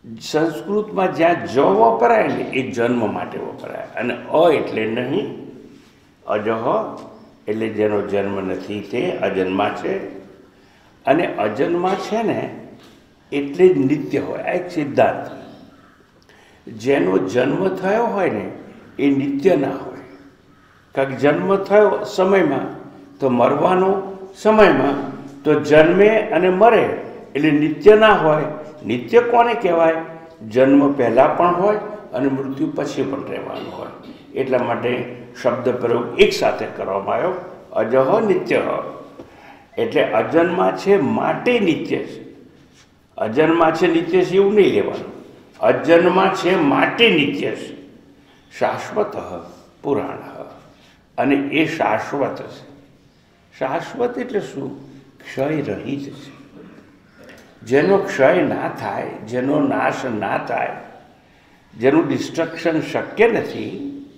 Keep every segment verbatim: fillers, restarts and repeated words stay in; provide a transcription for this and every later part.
સંસ્કૃતમાં જ્યાં જ વપરાય ને એ જન્મ માટે વપરાય, અને અ એટલે નહીં, અજહ એટલે જેનો જન્મ નથી તે અજન્મા છે, અને અજન્મા છે ને એટલે જ નિત્ય હોય. આ એક સિદ્ધાંત. જેનો જન્મ થયો હોય ને એ નિત્ય ના હોય. કારણ કે જન્મ થયો સમયમાં તો મરવાનો સમયમાં, તો જન્મે અને મરે એટલે નિત્ય ના હોય. નિત્ય કોને કહેવાય? જન્મ પહેલાં પણ હોય અને મૃત્યુ પછી પણ રહેવાનું હોય. એટલા માટે શબ્દ પ્રયોગ એક સાથે કરવામાં આવ્યો, અજહ નિત્ય. એટલે અજન્મા છે માટે નિત્ય છે. અજન્મા છે નિત્ય છે એવું નહીં લેવાનું. અજન્મા છે માટે નિત્ય છે. શાશ્વત પુરાણ, અને એ શાશ્વત છે. શાશ્વત એટલે શું? ક્ષય રહિત છે. જેનો ક્ષય ના થાય, જેનો નાશ ના થાય, જેનું ડિસ્ટ્રક્શન શક્ય નથી,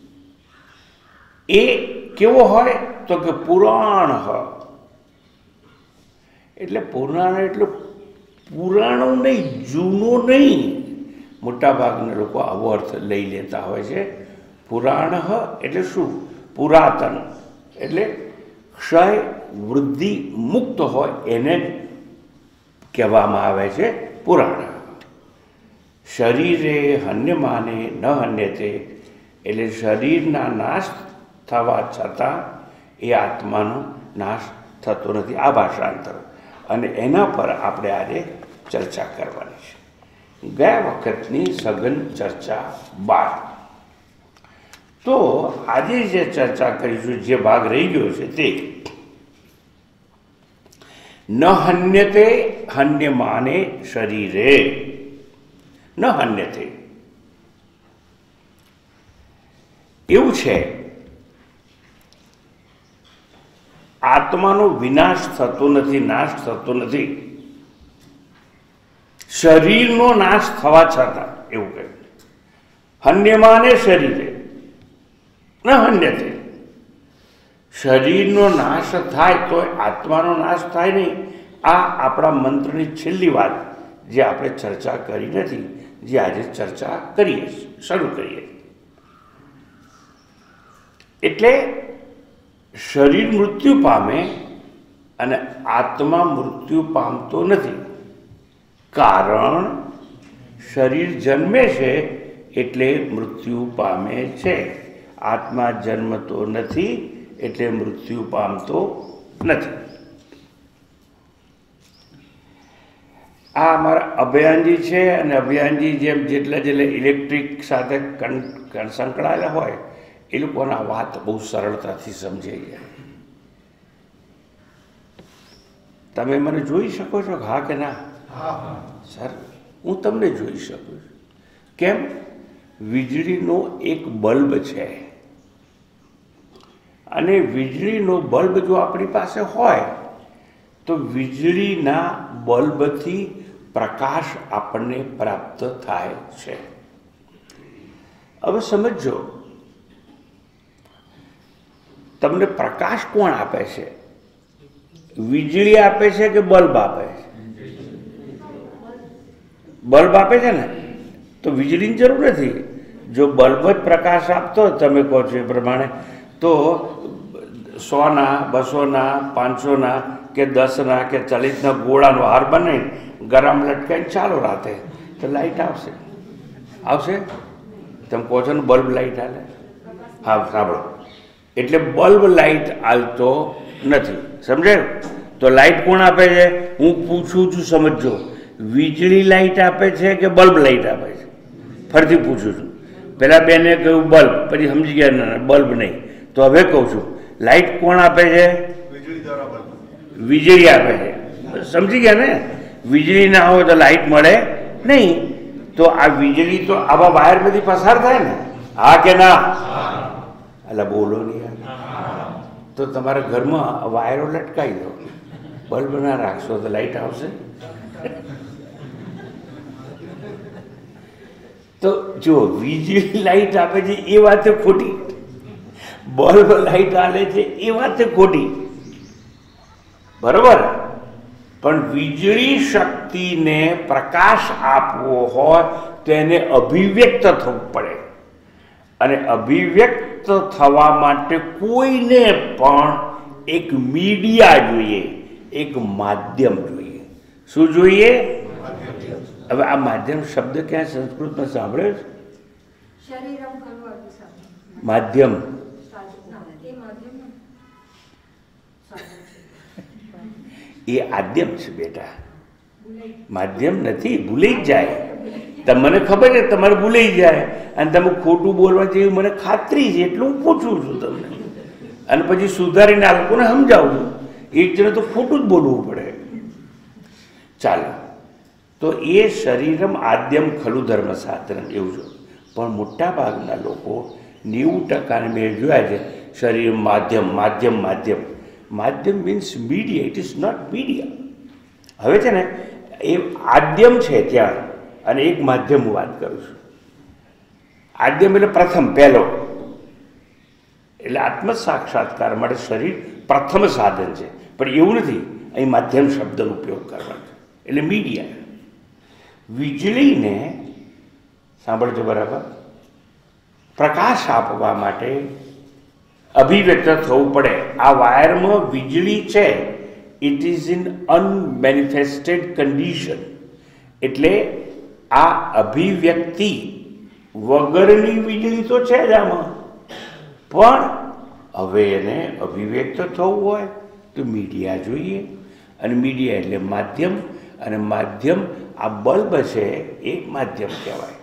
એ કેવો હોય? તો કે પુરાણ. એટલે પુરાણ એટલે પુરાણું નહીં, જૂનું નહીં. મોટાભાગના લોકો આવો અર્થ લઈ લેતા હોય છે. પુરાણ એટલે શું? પુરાતન એટલે ક્ષય વૃદ્ધિ મુક્ત હોય એને કહેવામાં આવે છે પુરાણ. શરીરે હન્યમાને ન હન્યતે એટલે શરીરના નાશ થવા છતાં એ આત્માનો નાશ થતો નથી. આ ભાષાંતર, અને એના પર આપણે આજે ચર્ચા કરવાની છે. ગયા વખતની સઘન ચર્ચા બાદ તો આજે જે ચર્ચા કરીશું, જે ભાગ રહી ગયો છે તે ન હન્યતે હન્યમાને શરીરે. ન હન્યતે એવું છે, આત્માનો વિનાશ થતો નથી, નાશ થતો નથી. શરીરનો નાશ થવા છતાં એવું કહ્યું. હન્યમાને શરીરે ન હન્યતે. શરીરનો નાશ થાય તો આત્માનો નાશ થાય નહીં. આ આપણા મંત્રની છેલ્લી વાત, જે આપણે ચર્ચા કરી નથી, જે આજે ચર્ચા કરીએ, શરૂ કરીએ. એટલે શરીર મૃત્યુ પામે અને આત્મા મૃત્યુ પામતો નથી. કારણ શરીર જન્મે છે એટલે મૃત્યુ પામે છે. આત્મા જન્મતો નથી એટલે મૃત્યુ પામતો નથી. આ અમારા અભયાનજી છે, અને અભયાનજી જેમ જેટલા જેટલા ઇલેક્ટ્રિક સાથે સંકળાયેલા હોય એ લોકોના વાત બહુ સરળતાથી સમજાઈ જાય. તમે મને જોઈ શકો છો? હા કે ના? સર, હું તમને જોઈ શકું છું. કેમ? વીજળીનો એક બલ્બ છે, અને વીજળીનો બલ્બ જો આપણી પાસે હોય તો વીજળીના બલ્બથી પ્રકાશ આપણને પ્રાપ્ત થાય છે. હવે સમજો, તમને પ્રકાશ કોણ આપે છે? વીજળી આપે છે કે બલ્બ આપે છે? બલ્બ આપે છે ને, તો વીજળીની જરૂર નથી. જો બલ્બ જ પ્રકાશ આપતો, તમે કહો છો એ પ્રમાણે, તો સોના, બસોના, પાંચસોના કે દસના કે ચાલીસના ગોળાનો હાર બનાવીને ગરમ લટકાઈને ચાલો રાતે, તો લાઈટ આવશે. આવશે? તમે કહો છો ને બલ્બ લાઈટ હાલે? હા, સાંભળો. એટલે બલ્બ લાઈટ હાલતો નથી. સમજાયું? તો લાઈટ કોણ આપે છે? હું પૂછું છું, સમજો. વીજળી લાઈટ આપે છે કે બલ્બ લાઈટ આપે છે? ફરીથી પૂછું છું. પહેલાં બેને કહ્યું બલ્બ, પછી સમજી ગયા ના બલ્બ નહીં. તો હવે કહું છું, લાઈટ કોણ આપે છે? વીજળી આપે છે. સમજી ગયા ને? વીજળી ના હોય તો લાઈટ મળે નહીં. તો આ વીજળી તો આવા વાયરમાંથી પસાર થાય ને? હા કે ના? એટલે બોલો નહીં. તો તમારા ઘરમાં વાયરો લટકાઈ દો, બલ્બ ના રાખશો તો લાઈટ આવશે? તો જો વીજળી લાઈટ આપે છે એ વાત ખોટી, બલ્બ લાઈટ હાલે છે એ વાત ખોટી. બરોબર? પણ વીજળી શક્તિને પ્રકાશ આપવો હોય તો એને અભિવ્યક્ત થવું પડે, અને અભિવ્યક્ત થવા માટે કોઈને પણ એક મીડિયા જોઈએ, એક માધ્યમ જોઈએ. શું જોઈએ? હવે આ માધ્યમ શબ્દ ક્યાં સંસ્કૃતમાં સાંભળ્યો છે? માધ્યમ એ આદ્યમ છે બેટા, માધ્યમ નથી. ભૂલાઈ જ જાય. તમને ખબર છે તમારે ભૂલાઈ જાય અને તમે ખોટું બોલવા જેવી મને ખાતરી છે, એટલે હું પૂછું છું તમને, અને પછી સુધારીને આ લોકોને સમજાવું છું. એક જણે તો ખોટું જ બોલવું પડે. ચાલો, તો એ શરીરમ આદ્યમ ખલુ ધર્મ સાધનમ એવું છે. પણ મોટા ભાગના લોકો નેવું ટકાને મેં જોયા છે શરીર માધ્યમ માધ્યમ માધ્યમ માધ્યમ means media. It is not media. હવે છે ને એ આદ્યમ છે ત્યાં, અને એક માધ્યમ હું વાત કરું છું. આદ્યમ એટલે પ્રથમ, પહેલો, એટલે આત્મ સાક્ષાત્કાર માટે શરીર પ્રથમ સાધન છે. પણ એવું નથી, અહીં માધ્યમ શબ્દનો ઉપયોગ કરવાનો છે, એટલે મીડિયા. વીજળીને સાંભળજો બરાબર, પ્રકાશ આપવા માટે અભિવ્યક્ત થવું પડે. આ વાયરમાં વીજળી છે, it is in unmanifested condition, એટલે આ અભિવ્યક્તિ વગરની વીજળી તો છે જ આમાં, પણ હવે એને અભિવ્યક્ત થવું હોય તો મીડિયા જોઈએ, અને મીડિયા એટલે માધ્યમ, અને માધ્યમ આ બલ્બ છે એ માધ્યમ કહેવાય.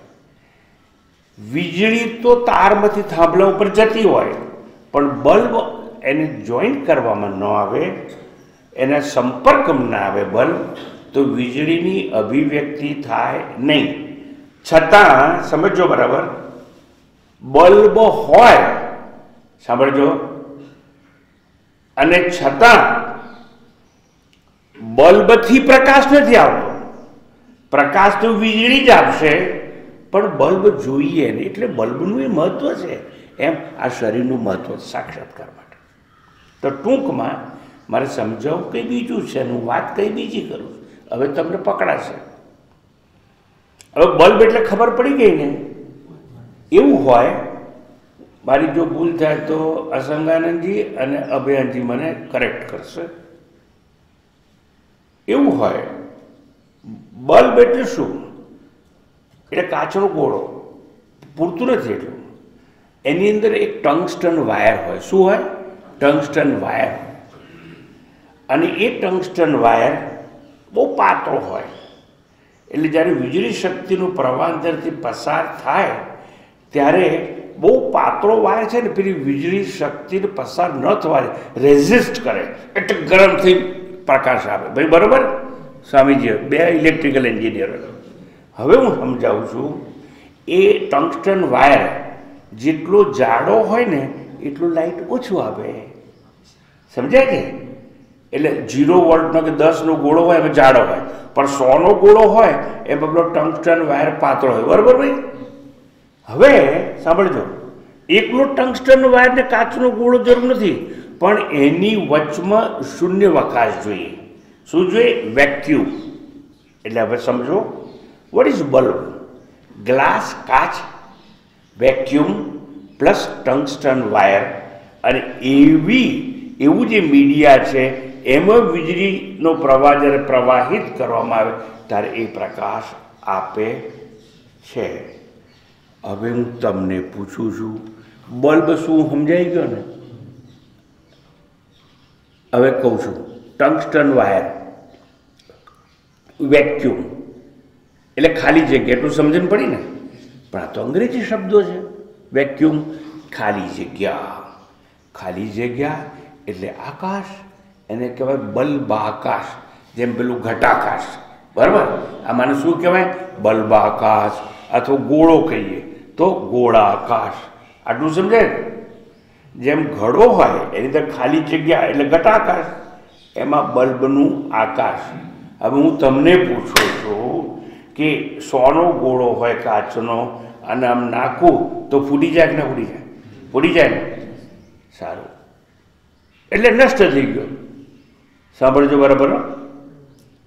વીજળી તો તારમાંથી થાંભલા ઉપર જતી હોય, પણ બલ્બ એને જોઈન્ટ કરવામાં ન આવે, એના સંપર્કમાં ના આવે બલ્બ, તો વીજળીની અભિવ્યક્તિ થાય નહીં. છતાં સમજો બરાબર, બલ્બ હોય, સાંભળજો, અને છતાં બલ્બથી પ્રકાશ નથી આવતો. પ્રકાશ તો વીજળી જ આપશે, પણ બલ્બ જોઈએ ને, એટલે બલ્બનું એ મહત્વ છે. એમ આ શરીરનું મહત્વ સાક્ષાત્કાર માટે. તો ટૂંકમાં મારે સમજાવવું કંઈ બીજું છે, હું વાત કંઈ બીજી કરું છું. હવે તમને પકડાશે. હવે બલ્બ એટલે ખબર પડી ગઈ ને. એવું હોય, મારી જો ભૂલ થાય તો અસંગાનંદજી અને અભયનજી મને કરેક્ટ કરશે. એવું હોય, બલ્બ એટલે શું? એટલે કાચનો ગોળો, પૂરતું નથી એટલું. એની અંદર એક ટંગસ્ટન વાયર હોય. શું હોય? Tungsten wire. અને એ ટંગસ્ટન વાયર બહુ પાતળો હોય, એટલે જ્યારે વીજળી શક્તિનું પ્રવાહ અંદરથી પસાર થાય ત્યારે બહુ પાતળો વાયર છે ને, પેલી વીજળી શક્તિને પસાર ન થવા રેઝિસ્ટ કરે, એટલે ગરમ થઈ પ્રકાશ આવે. ભાઈ બરાબર? સ્વામીજી બે ઇલેક્ટ્રિકલ એન્જિનિયર. હવે હું સમજાવું છું, એ ટંગસ્ટન વાયર જેટલો જાડો હોય ને એટલું લાઇટ ઓછું આવે. સમજાય છે? એટલે જીરો વોલ્ટનો કે દસનો ગોળો હોય એમાં જાડો હોય, પણ સોનો ગોળો હોય એમાં પેલો ટંગસ્ટન વાયર પાતળો હોય. બરાબર ભાઈ? હવે સાંભળજો, એકલો ટંગસ્ટન વાયર ને કાચનો ગોળો જરૂર નથી, પણ એની વચમાં શૂન્યવકાશ જોઈએ. શું જોઈએ? વેક્યુમ. એટલે હવે સમજો, વોટ ઇઝ બલ્બ? ગ્લાસ, કાચ, વેક્યુમ પ્લસ ટંગસ્ટન વાયર, અને એવી એવું જે મીડિયા છે એમાં વીજળીનો પ્રવાહ જ્યારે પ્રવાહિત કરવામાં આવે ત્યારે એ પ્રકાશ આપે છે. હવે હું તમને પૂછું છું, બલ્બ શું સમજાઈ ગયો ને? હવે કહું છું, ટંગસ્ટન વાયર, વેક્યુમ એટલે ખાલી જગ્યા, એટલું સમજણ પડી ને? પણ આ તો અંગ્રેજી શબ્દો છે. વેક્યુમ ખાલી જગ્યા, ખાલી જગ્યા એટલે આકાશ, એને કહેવાય બલ્બાકાશ. જેમ પેલું ઘટાકાશ, બરાબર? આમાંને શું કહેવાય? બલ્બાકાશ, અથવા ગોળો કહીએ તો ગોળાકાશ. આટલું સમજાય? જેમ ઘડો હોય એની અંદર ખાલી જગ્યા એટલે ઘટાકાશ, એમાં બલ્બનું આકાશ. હવે હું તમને પૂછું છું કે સોનો ગોળો હોય કાચનો, અને આમ નાખું તો ફૂટી જાય કે ના ફૂટી જાય? ફૂટી જાય ને? સારું, એટલે નષ્ટ થઈ ગયો. સાંભળજો બરાબર?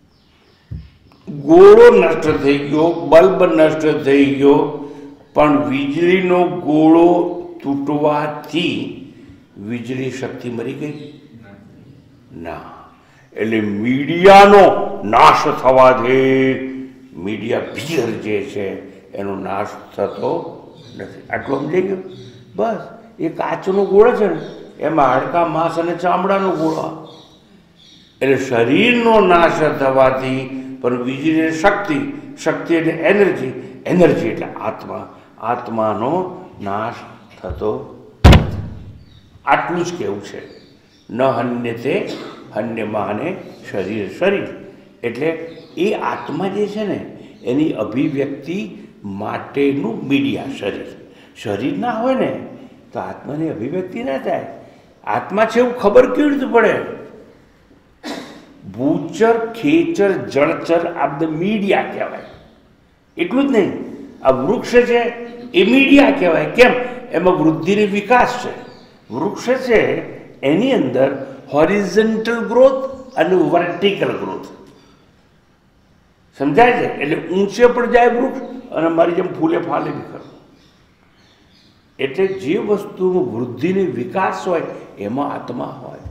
ગોળો નષ્ટ થઈ ગયો, બલ્બ નષ્ટ થઈ ગયો, પણ વીજળીનો ગોળો તૂટવાથી વીજળી શક્તિ મરી ગઈ ના. એટલે મીડિયાનો નાશ થવાથી મીડિયા ભીર જે છે એનો નાશ થતો નથી. આટલું સમજાઈ ગયું? બસ એ કાચનો ગોળો છે ને, એમાં હાડકા, માંસ અને ચામડાનો ગોળો. એટલે શરીરનો નાશ થવાથી પણ વીજળી શક્તિ, શક્તિ એટલે એનર્જી, એનર્જી એટલે આત્મા, આત્માનો નાશ થતો નથી. આટલું જ કહેવું છે. ન હન્યતે હન્યમાને શરીર. શરીર એટલે એ આત્મા જે છે ને એની અભિવ્યક્તિ માટેનું મીડિયા શરીર. શરીર ના હોય ને તો આત્માની અભિવ્યક્તિ ના થાય. આત્મા છે એવું ખબર કેવી રીતે પડે? ભૂચર, ખેચર, જળચર આ બધા મીડિયા કહેવાય. એટલું જ નહીં, આ વૃક્ષ છે એ મીડિયા કહેવાય. કેમ? એમાં વૃદ્ધિની વિકાસ છે. વૃક્ષ છે એની અંદર હોરિઝોન્ટલ ગ્રોથ અને વર્ટિકલ ગ્રોથ. સમજાય છે? એટલે ઊંચે પણ જાય વૃક્ષ અને મારી જેમ ફૂલે ફાલે બી ખરું. એટલે જે વસ્તુનો વૃદ્ધિની વિકાસ હોય એમાં આત્મા હોય.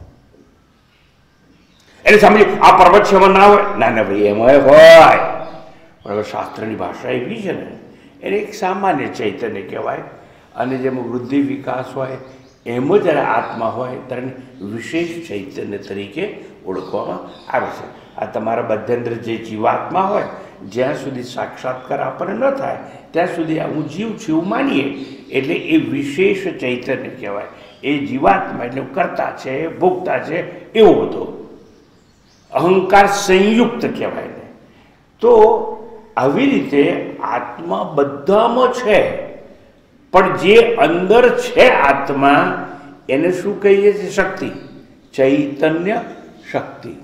એટલે સમજી આ પર્વત છે એમાં ના હોય? ના ના ભાઈ, એમાં હોય. પણ હવે શાસ્ત્રની ભાષા એવી છે ને, એને એક સામાન્ય ચૈતન્ય કહેવાય. અને જેમાં વૃદ્ધિ વિકાસ હોય એમ જ્યારે આત્મા હોય ત્યારે વિશેષ ચૈતન્ય તરીકે ઓળખવામાં આવે છે. આ તમારા બધા અંદર જે જીવાત્મા હોય, જ્યાં સુધી સાક્ષાત્કાર આપણને ન થાય ત્યાં સુધી આ હું જીવ છું એવું માનીએ એટલે એ વિશેષ ચૈતન્ય કહેવાય. એ જીવાત્મા એટલે કરતા છે, ભોગતા છે, એવો બધો અહંકાર સંયુક્ત કહેવાય ને. તો આવી રીતે આત્મા બધામાં છે, પણ જે અંદર છે આત્મા એને શું કહીએ છીએ? શક્તિ, ચૈતન્ય શક્તિ.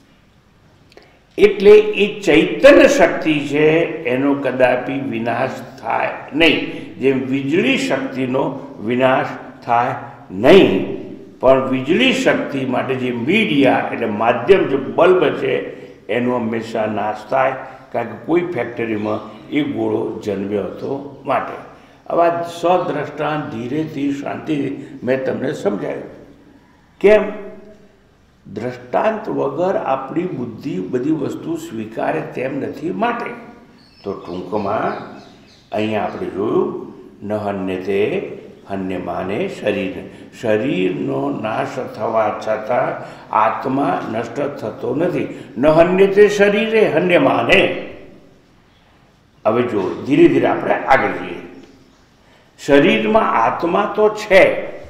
એટલે એ ચૈતન્ય શક્તિ છે એનો કદાપી વિનાશ થાય નહીં. જેમ વીજળી શક્તિનો વિનાશ થાય નહીં, પણ વીજળી શક્તિ માટે જે મીડિયા એટલે માધ્યમ, જે બલ્બ છે એનો હંમેશા નાશ થાય. કારણ કે કોઈ ફેક્ટરીમાં એ ગોળો જન્મ્યો હતો માટે. આવા સદ્રષ્ટાંત ધીરેથી, શાંતિથી મેં તમને સમજાવ્યું. કેમ? દ્રષ્ટાંત વગર આપણી બુદ્ધિ બધી વસ્તુ સ્વીકારે તેમ નથી માટે. તો ટૂંકમાં અહીંયા આપણે જોયું, ન હન્યતે હન્યમાને શરીર. શરીરનો નાશ થવા છતાં આત્મા નષ્ટ થતો નથી. ન હન્યતે શરીરે હન્યમાને. હવે જો ધીરે ધીરે આપણે આગળ જઈએ. શરીરમાં આત્મા તો છે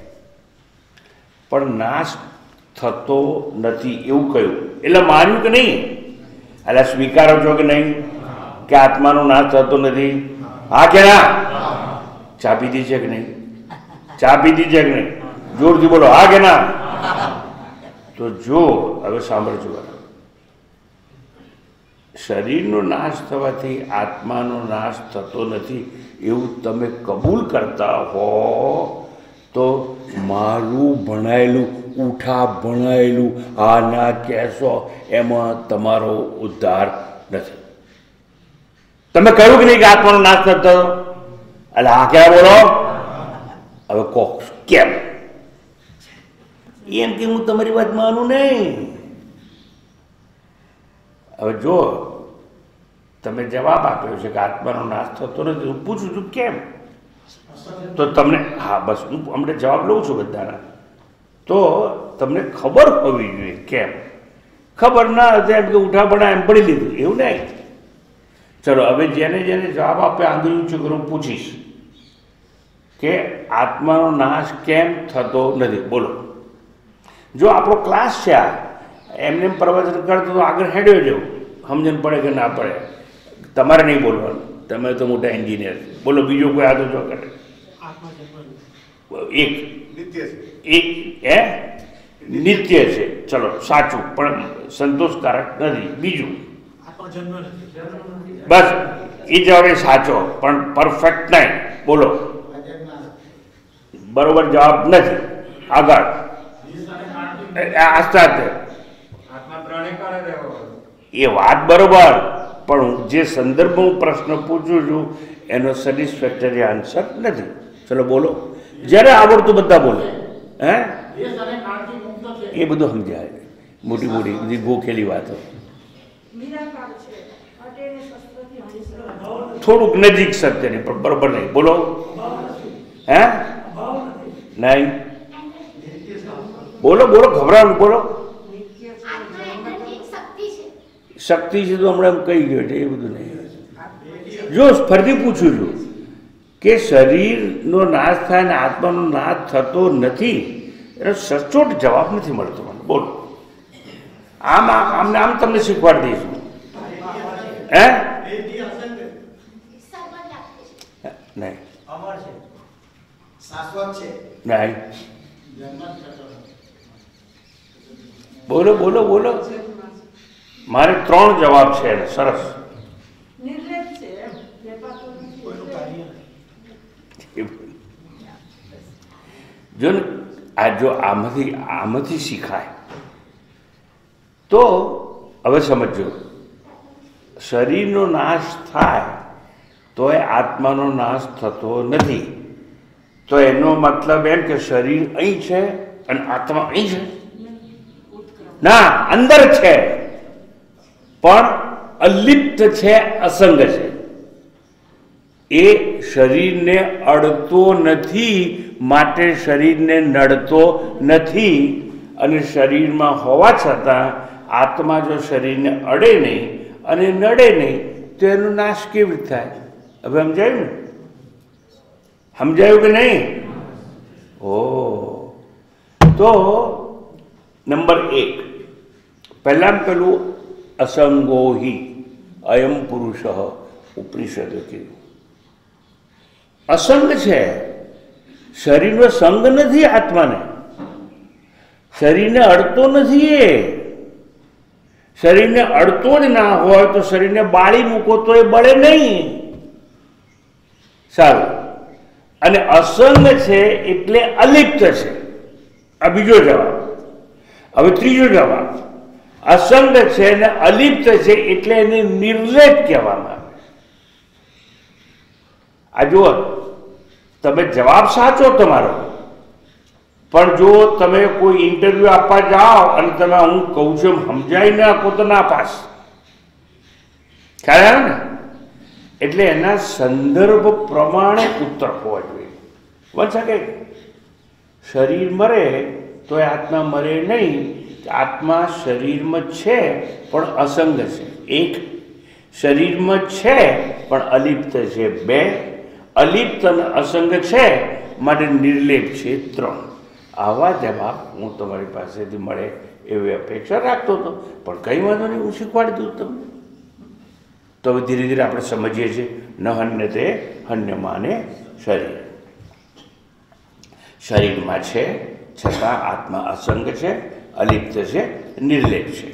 પણ નાશ થતો નથી એવું કહ્યું. એટલે માન્યું કે નહીં? એટલે સ્વીકારો છો કે નહીં કે આત્માનો નાશ થતો નથી? હા કે ના? ચા પીધી છે કે નહીં? ચા પીધી છે કે નહીં? જોરથી બોલો, હા કે ના? તો જો હવે સાંભળજો, શરીરનો નાશ થવાથી આત્માનો નાશ થતો નથી એવું તમે કબૂલ કરતા હો તો મારું ભણાયેલું, ઉઠા ભણાયેલું આ ના કહેશો એમાં તમારો ઉદ્ધાર નથી. તમે કહ્યું કે નહીં કે આત્માનો નાશ થતો? એટલે હા ક્યાં બોલો? હવે કહો કેમ? એમ કે હું તમારી વાત માનું નહીં. હવે જો તમે જવાબ આપ્યો છે કે આત્માનો નાશ થતો નથી, હું પૂછું છું કેમ? તો તમને, હા બસ હું હમણાં જવાબ લઉં છું બધાના, તો તમને ખબર હોવી જોઈએ કેમ. ખબર ના હતી એમ કે ઉઠા બના એમ પડી લીધું એવું નહીં. ચલો હવે જેને જેને જવાબ આપે આંગળી ઊંચું કરું પૂછીશ કે આત્માનો નાશ કેમ થતો નથી, બોલો. જો આપણો ક્લાસ છે આ, એમને પ્રવચન કરતો તો આગળ હેડ્યો જવું, સમજણ પડે કે ના પડે. તમારે નહીં બોલવાનું, તમે તો મોટા એન્જિનિયર. બોલો બીજો કોઈ આદો જો કરે? એક એક હે નિત્ય છે, ચલો સાચું, પણ સંતોષકારક નથી. બીજું બસ એ જવાબ સાચો પણ પરફેક્ટ નહીં. બોલો બરોબર જવાબ નથી. આગળ આસ્તે આસ્તે એ વાત બરોબર, પણ જે સંદર્ભમાં હું પ્રશ્ન પૂછું છું એનો સેટિસ્ફેક્ટરી આન્સર નથી. ચલો બોલો, જ્યારે આવડતું બધા બોલો. હે એ બધું સમજાય, મોટી મોટી બધી ગોખેલી વાતો. થોડુંક નજીક સત્યની પણ બરોબર નહીં. બોલો. હે નહીં બોલો બોલો, ગભરાવાનું બોલો. શક્તિ છે તો હમણાં એમ કહી ગયો છે, એ બધું નહીં. જો ફરીથી પૂછું છું કે શરીરનો નાશ થાય ને આત્માનો નાશ થતો નથી, એનો સચોટ જવાબ નથી મળતો મને. બોલો. આમ આમને આમ તમને શીખવાડી દઈશું. હે નહીં નહીં બોલો બોલો બોલો. મારે ત્રણ જવાબ છે એને. સરસ. જો ને આ જો આમાંથી આમાંથી શીખાય તો હવે સમજો, શરીરનો નાશ થાય તો એ આત્માનો નાશ થતો નથી. તો એનો મતલબ એમ કે શરીર અહીં છે અને આત્મા અહીં છે? ના, અંદર છે પણ અલિપ્ત છે, અસંગ છે. એ શરીરને અડતો નથી, માટે શરીરને નડતો નથી. અને શરીરમાં હોવા છતાં આત્મા જો શરીરને અડે નહીં અને નડે નહીં તો એનો નાશ કેવી રીતે થાય? હવે સમજાયું ને? સમજાયું કે નહીં? ઓ તો નંબર એક, પહેલાં પેલું અસંગો હિ અયમ પુરુષ ઉપનિષદે કીધું. અસંગ છે, શરીરનો સંગ નથી. આત્માને શરીરને અડતો નથી. એ શરીરને અડતો જ ના હોય તો શરીરને બાળી મૂકો તો એ બળે નહીં. સારું. અને અસંગ છે એટલે અલિપ્ત છે. આ બીજો જવાબ. હવે ત્રીજો જવાબ, અસંગ છે ને અલિપ્ત છે એટલે એને નિર્લેપ કહેવામાં આવે. આ જુઓ, તમે જવાબ સાચો તમારો, પણ જો તમે કોઈ ઇન્ટરવ્યુ આપવા જાઓ અને તમે હું કહું છું સમજાઈ ના આપો તો ના પાસ. ખ્યાલ આવે ને? એટલે એના સંદર્ભ પ્રમાણે ઉત્તર હોવા જોઈએ. One second. શરીર મરે તો એ આત્મા મરે નહીં. આત્મા શરીરમાં છે પણ અસંગ છે. એક, શરીરમાં છે પણ અલિપ્ત છે. બે, અલિપ્ત અને અસંગ છે માટે નિર્લેપ છે. ત્રણ. આવા જવાબ હું તમારી પાસેથી મળે એવી અપેક્ષા રાખતો હતો, પણ કંઈ વાંધો નહીં, હું શીખવાડી દઉં તમને. તો હવે ધીરે ધીરે આપણે સમજીએ છીએ. ન હન્ય તે હન્યમાને શરીર. શરીરમાં છે છતાં આત્મા અસંગ છે, અલિપ્ત છે, નિર્લેપ છે.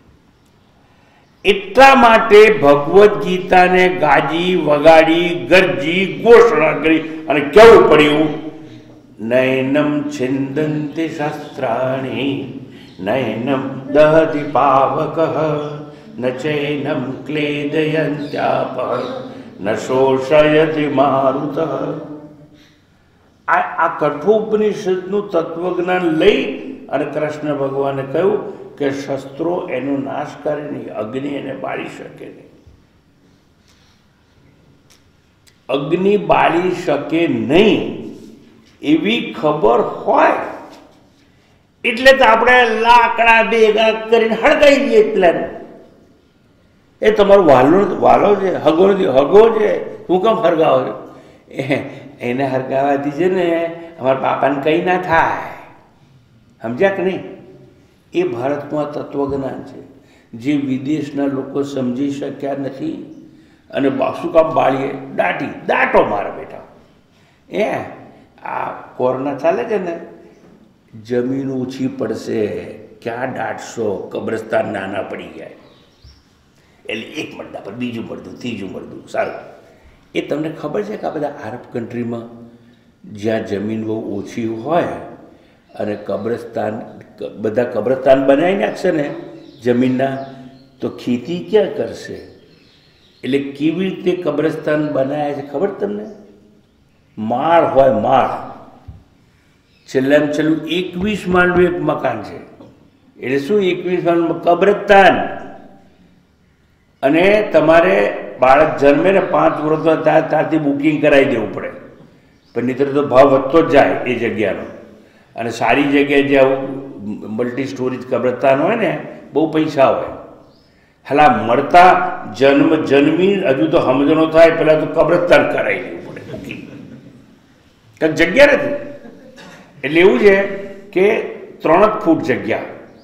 એટલા માટે ભગવદ્ ગીતાને ગાજી વગાડી ગરજી ઘોષણા કરી અને કેવું પડ્યું, નયનમ છિંદંતિ શસ્ત્રાણી નયનમ દહતિ પાવક ન ચૈનમ ક્લેદયંત્યાપ ન શોષયતિ મારુત. આ આ કઠોપનિષદનું તત્વજ્ઞાન લઈ અને કૃષ્ણ ભગવાને કહ્યું કે શસ્ત્રો એનો નાશ કરે નહીં, અગ્નિ એને બાળી શકે નહીં. અગ્નિ બાળી શકે નહીં એવી ખબર હોય એટલે તો આપણે લાકડા ભેગા કરીને હળગાઈ દઈએ. એટલા એ તમારો વાલો વાલો છે, હગો નથી. હગો છે, હું કેમ હરગાવો છો? એને હરગાવાથી છે ને અમારા બાપાને કંઈ ના થાય. સમજ્યા કે નહીં? એ ભારતમાં તત્વજ્ઞાન છે જે વિદેશના લોકો સમજી શક્યા નથી. અને શું કામ બાળીએ? દાટી દાટો મારા બેટા. એ આ કોરોના ચાલે છે ને, જમીન ઓછી પડશે, ક્યાં દાટશો? કબ્રસ્તાન નાના પડી જાય એટલે એક મરદા પર બીજું મરદું, ત્રીજું મરદું. સારું. એ તમને ખબર છે કે આ બધા આરબ કન્ટ્રીમાં જ્યાં જમીન બહુ ઓછી હોય અને કબ્રસ્તાન બધા કબ્રસ્તાન બનાવી નાખશે ને જમીનના, તો ખેતી ક્યાં કરશે? એટલે કેવી રીતે કબ્રસ્તાન બનાવ્યા છે ખબર તમને? માળ હોય, માળ, છેલ્લામાં છેલ્લું એકવીસ માળનું એક મકાન છે. એટલે શું એકવીસ માળનું કબ્રસ્તાન? અને તમારે બાળક જન્મે ને પાંચ વર્ષનો થાય ત્યારથી બુકિંગ કરાવી દેવું પડે, પણ નહીં તો ભાવ વધતો જ જાય એ જગ્યાનો. અને સારી જગ્યાએ જે આવું મલ્ટી સ્ટોરેજ કબ્રસ્તાન હોય ને, બહુ પૈસા હોય. હલા મળતા જન્મ જન્મી હજુ તો સમજણો થાય પહેલાં તો કબ્રસ્તાન કરાવી દેવું પડે બુકિંગ, કારણ જગ્યા નથી. એટલે એવું છે કે ત્રણ જ ફૂટ જગ્યા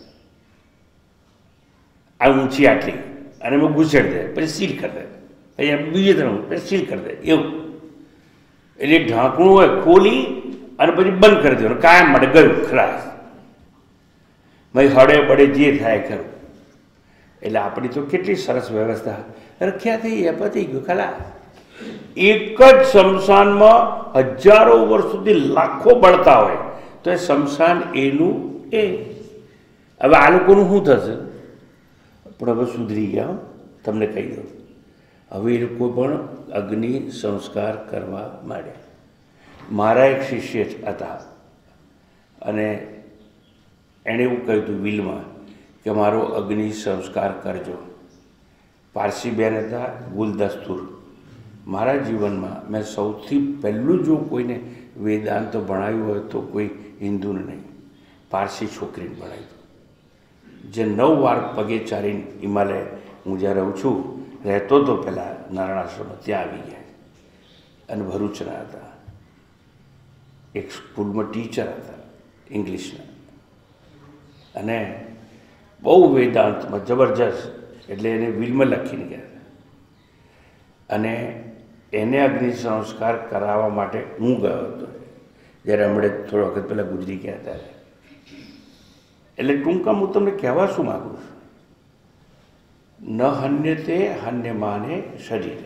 આ ઊંચી આટલી, અને એમાં ઘૂસેડ દે, પછી સીલ કરી દે, પછી બીજે ત્રણ પછી સીલ કરી દે એવું. એટલે ઢાંકણું હોય, ખોલી અને પછી બંધ કરી દેવાનું, કાયમ માટે ગયું ખલાસ. ભાઈ હળે બળે જે થાય ખરું. એટલે આપણી તો કેટલી સરસ વ્યવસ્થા, રખ્યા થઈ એ પતી ગયું ખલાસ. એક જ શમશાનમાં હજારો વર્ષ સુધી લાખો બળતા હોય તો એ શમશાન એનું એ. હવે આ લોકોનું શું થશે? પણ હવે સુધરી ગયા, તમને કહી દઉં. હવે એ લોકો પણ અગ્નિ સંસ્કાર કરવા માંડ્યા. મારા એક શિષ્ય હતા અને એણે એવું કહ્યું હતું વિલમાં કે મારો અગ્નિ સંસ્કાર કરજો. પારસી બેન હતા, ગુલદસ્તુર. મારા જીવનમાં મેં સૌથી પહેલું જો કોઈને વેદાંત ભણાવ્યું હોય તો કોઈ હિન્દુને નહીં, પારસી છોકરીને ભણાવ્યું, જે નવ વાર પગે ચારીને હિમાલય હું જ્યાં રહું છું, રહેતો હતો પહેલાં નારાયણાશ્રમમાં, ત્યાં આવી ગયા. અને ભરૂચના હતા, એક સ્કૂલમાં ટીચર હતા ઇંગ્લિશના, અને બહુ વેદાંતમાં જબરજસ્ત. એટલે એને વિલમાં લખીને ગયા હતા. અને એને અગ્નિ સંસ્કાર કરાવવા માટે હું ગયો હતો, જ્યારે હમણાં થોડો વખત પહેલાં ગુજરી ગયા હતા. એટલે ટૂંકમાં હું તમને કહેવા શું માગું છું? ન હન્યતે હન્યમાને શરીર.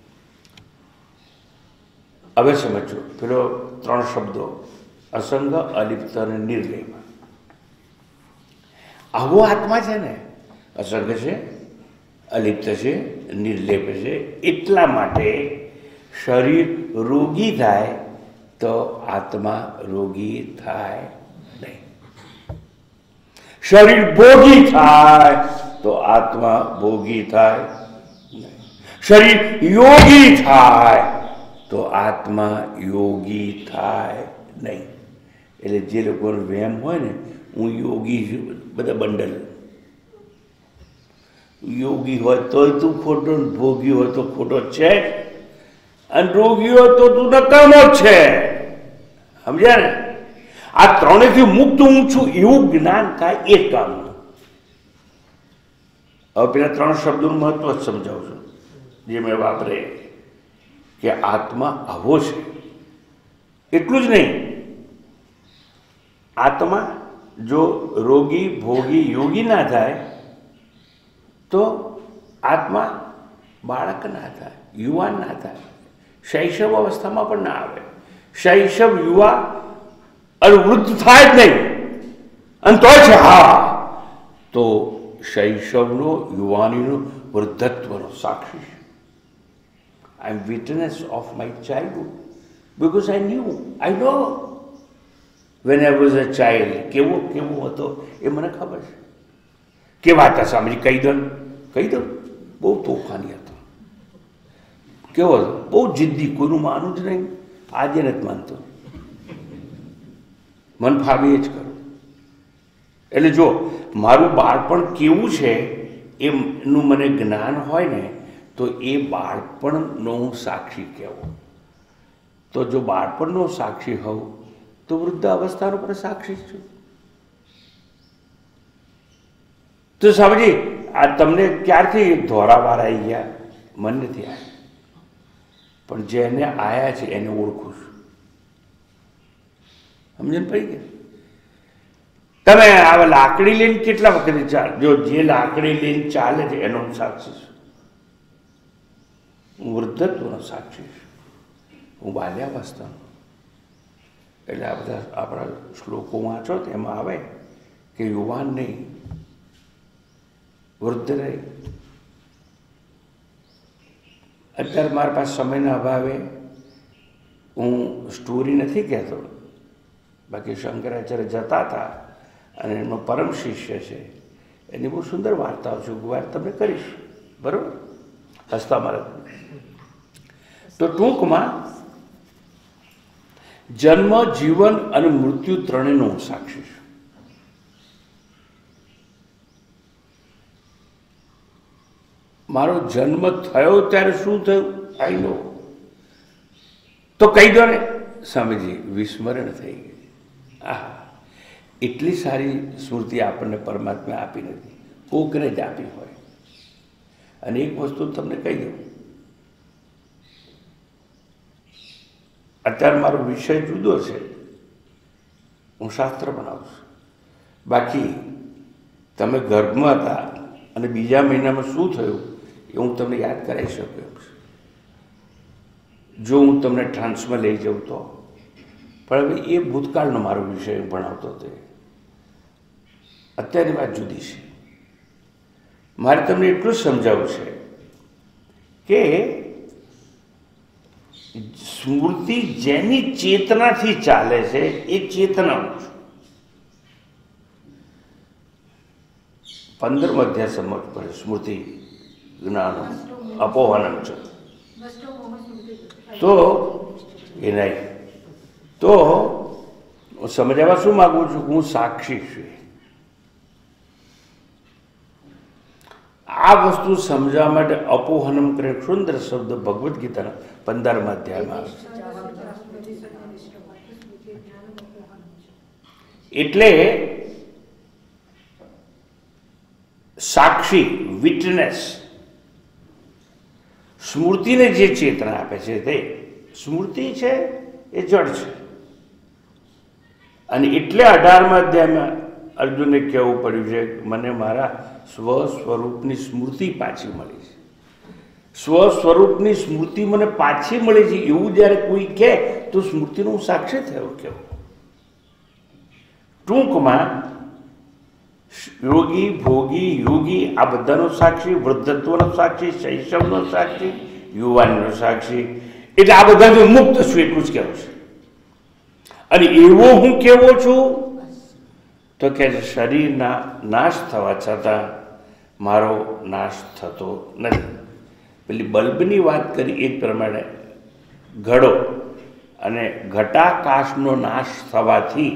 હવે સમજો પેલો ત્રણ શબ્દો, અસંગ, અલિપ્ત અને નિર્લેપ. આવો આત્મા છે ને, અસંગ છે, અલિપ્ત છે, નિર્લેપ છે. એટલા માટે શરીર રોગી થાય તો આત્મા રોગી થાય નહીં. શરીર ભોગી થાય તો આત્મા ભોગી થાય નહીં. શરીર યોગી થાય તો આત્મા યોગી થાય નહીં. એટલે જે લોકોનો વહેમ હોય ને, હું યોગી છું, બધા બંડલ. યોગી હોય તોય તું ખોટો, ભોગી હોય તો ખોટો છે, અને રોગી હોય તો તું નકામો છે. સમજ્યા ને? આ ત્રણેયથી મુક્ત હું છું એવું જ્ઞાન થાય એ કામનું. હવે પેલા ત્રણ શબ્દોનું મહત્વ જ સમજાવું છું જે મેં વાપરે, કે આત્મા આવો છે. એટલું જ નહીં, આત્મા જો રોગી, ભોગી, યોગી ના થાય તો આત્મા બાળક ના થાય, યુવાન ના થાય, શૈશવ અવસ્થામાં પણ ના આવે. શૈશવ, યુવા અને વૃદ્ધ થાય જ નહીં. અને તો છે હા, તો શૈશવનો, યુવાનીનો, વૃદ્ધત્વનો સાક્ષી છે. I am witness of my childhood because I knew, I know when I was a child કેવો કેવો હતો એ મને ખબર છે. કેવા હતા સ્વામીજી? કહી દો ને, કહી દો. બહુ તોફાની હતો. કેવો હતો? બહુ જિદ્દી, કોઈનું માનું જ નહીં. આજે નથી માનતો, મન ફાવે એ જ કરું. એટલે જો મારું બાળપણ કેવું છે એનું મને જ્ઞાન હોય ને, તો એ બાળપણનો હું સાક્ષી કહેવો. તો જો બાળપણનો સાક્ષી હોઉં તો વૃદ્ધ અવસ્થાનો પણ સાક્ષી છું. તો સ્વામીજી આ તમને ક્યારથી ધોરાવાળા આવી ગયા? મન નથી આવ્યા, પણ જેને આવ્યા છે એને ઓળખું છું. સમજણ પડી ગયા? તમે આ લાકડી લઈને કેટલા વખતે ચાલે? જો જે લાકડી લઈને ચાલે છે એનો હું સાક્ષી છું. હું વૃદ્ધત્વનો સાક્ષી છું. હું બાલ્યાવસ્થાનો. એટલે આ બધા આપણા શ્લોકો વાંચો તો એમાં આવે કે યુવાન નહીં, વૃદ્ધ નહીં. અત્યારે મારી પાસે સમયના અભાવે હું સ્ટોરી નથી કહેતો, બાકી શંકરાચાર્ય જતા હતા અને એમનો પરમ શિષ્ય છે, એની બહુ સુંદર વાર્તાઓ છે, વાત તમને કરીશ, બરાબર? હસતા મારે તો ટૂંકમાં જન્મ, જીવન અને મૃત્યુ ત્રણેયનો હું સાક્ષી છું. મારો જન્મ થયો ત્યારે શું થયું આઈ નો, તો કહી દો ને સ્વામીજી, વિસ્મરણ થઈ ગઈ. આ એટલી સારી સ્મૃતિ આપણને પરમાત્મા આપી નથી, કોકને જ આપી હોય. અને એક વસ્તુ તમને કહી દઉં, અત્યારે મારો વિષય જુદો છે, હું શાસ્ત્ર બનાવું છું, બાકી તમે ગર્ભમાં હતા અને બીજા મહિનામાં શું થયું એ હું તમને યાદ કરાવી શકું એમ છું, જો હું તમને ટ્રાન્સમાં લઈ જાઉં તો. પણ હવે એ ભૂતકાળનો મારો વિષય હું ભણાવતો હતો, અત્યારની વાત જુદી છે. મારે તમને એટલું જ સમજાવવું છે કે સ્મૃતિ જેની ચેતનાથી ચાલે છે એ ચેતના છું. પંદર અધ્યાય સમજ પડે સ્મૃતિ જ્ઞાન અપોહનમ છે. તો એ નહીં, તો સમજાવવા શું માગું છું, હું સાક્ષી છું. આ વસ્તુ સમજાવવા માટે અપોહનમ કરે સુંદર શબ્દ ભગવદ્ ગીતાના પંદરમા અધ્યાયમાં આવે છે. એટલે સાક્ષી, વિટનેસ, સ્મૃતિને જે ચેતના આપે છે તે સ્મૃતિ છે, એ જડ છે. અને એટલે અઢારમા અધ્યાયમાં અર્જુનને કહેવું પડ્યું છે, મને મારા સ્વ સ્વરૂપની સ્મૃતિ પાછી મળી છે. સ્વ સ્વરૂપની સ્મૃતિ મને પાછી મળી છે એવું જ્યારે કોઈ કહે તો સ્મૃતિનો હું સાક્ષી થયો કેવો. ટૂંકમાં યોગી, ભોગી, યોગી આ બધાનો સાક્ષી, વૃદ્ધત્વનો સાક્ષી, શૈશવનો સાક્ષી, યુવાનનો સાક્ષી, એટલે આ બધાથી મુક્ત છું એટલું જ કહેવું છે. અને એવો હું કેવો છું તો કે શરીરના નાશ થવા છતાં મારો નાશ થતો નથી. પેલી બલ્બની વાત કરી એ પ્રમાણે ઘડો અને ઘટાકાશનો નાશ થવાથી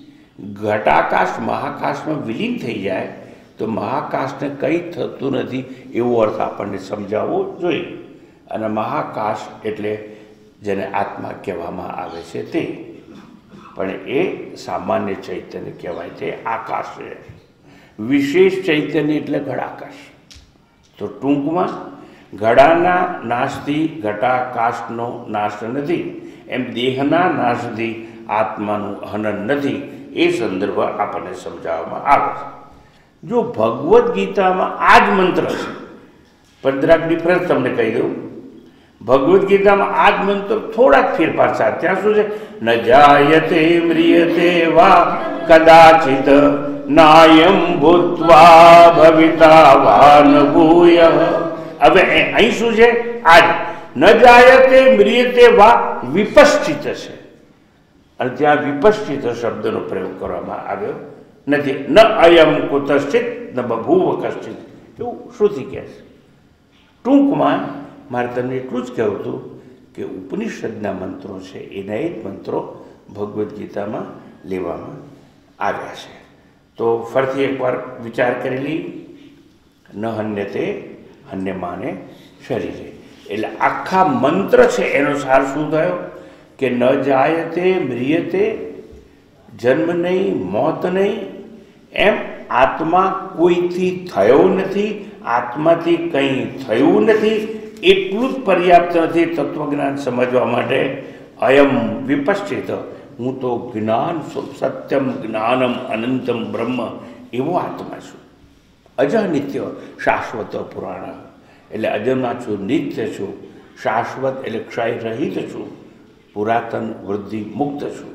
ઘટાકાશ મહાકાશમાં વિલીન થઈ જાય તો મહાકાશને કંઈ થતું નથી એવો અર્થ આપણને સમજાવવો જોઈએ. અને મહાકાશ એટલે જેને આત્મા કહેવામાં આવે છે તે, પણ એ સામાન્ય ચૈતન્ય કહેવાય છે, આકાશ છે. વિશેષ ચૈતન્ય એટલે ઘડાકાશ. તો ટૂંકમાં ઘડાના નાશથી ઘટાકાશનો નાશ નથી, એમ દેહના નાશથી આત્માનું હનન નથી. એ સંદર્ભ આપણને સમજાવવામાં આવે છે. જો ભગવદ્ ગીતામાં આ જ મંત્ર છે, પણ જરાક ડિફરન્સ તમને કહી દઉં. ભગવદ્ ગીતામાં આ જ મંત્ર થોડાક ફેરફાર સાથે, ત્યાં શું છે, ન જાયતે મ્રિયતે વા કદાચિત નાયમ ભૂત્વા ભવિતા વા ન ભૂય. હવે અહીં શું છે, આજ ન જાયતે મ્રિયતે વા વિપશ્ચિત છે, અને ત્યાં વિપશ્ચિત શબ્દનો પ્રયોગ કરવામાં આવ્યો નથી. ન અયમ કુતશ્ચિત ન બભૂવ કશ્ચિત, એવું શ્રુતિ કહે છે. ટૂંકમાં મારે તમને એટલું જ કહેવું હતું કે ઉપનિષદના મંત્રો છે એના એ જ મંત્રો ભગવદ્ ગીતામાં લેવામાં આવ્યા છે. તો ફરીથી એકવાર વિચાર કરી લઈ, ન હન્યતે હન્યમાને શરીરે, એટલે આખા મંત્ર છે એનો સાર શું થયો કે ન જાયતે મ્રિયતે, જન્મ નહીં, મોત નહીં, એમ આત્મા કોઈથી થયો નથી, આત્માથી કંઈ થયું નથી, એટલું જ પર્યાપ્ત નથી તત્વજ્ઞાન સમજવા માટે. અયમ વિપશ્ચિત, હું તો જ્ઞાન સત્યમ જ્ઞાનમ અનંતમ બ્રહ્મ એવો આત્મા છું. અજર નિત્ય શાશ્વત પુરાણ, એટલે અજરમાં છું, નિત્ય છું, શાશ્વત એટલે ક્ષય રહિત છું, પુરાતન વૃદ્ધિ મુક્ત છું.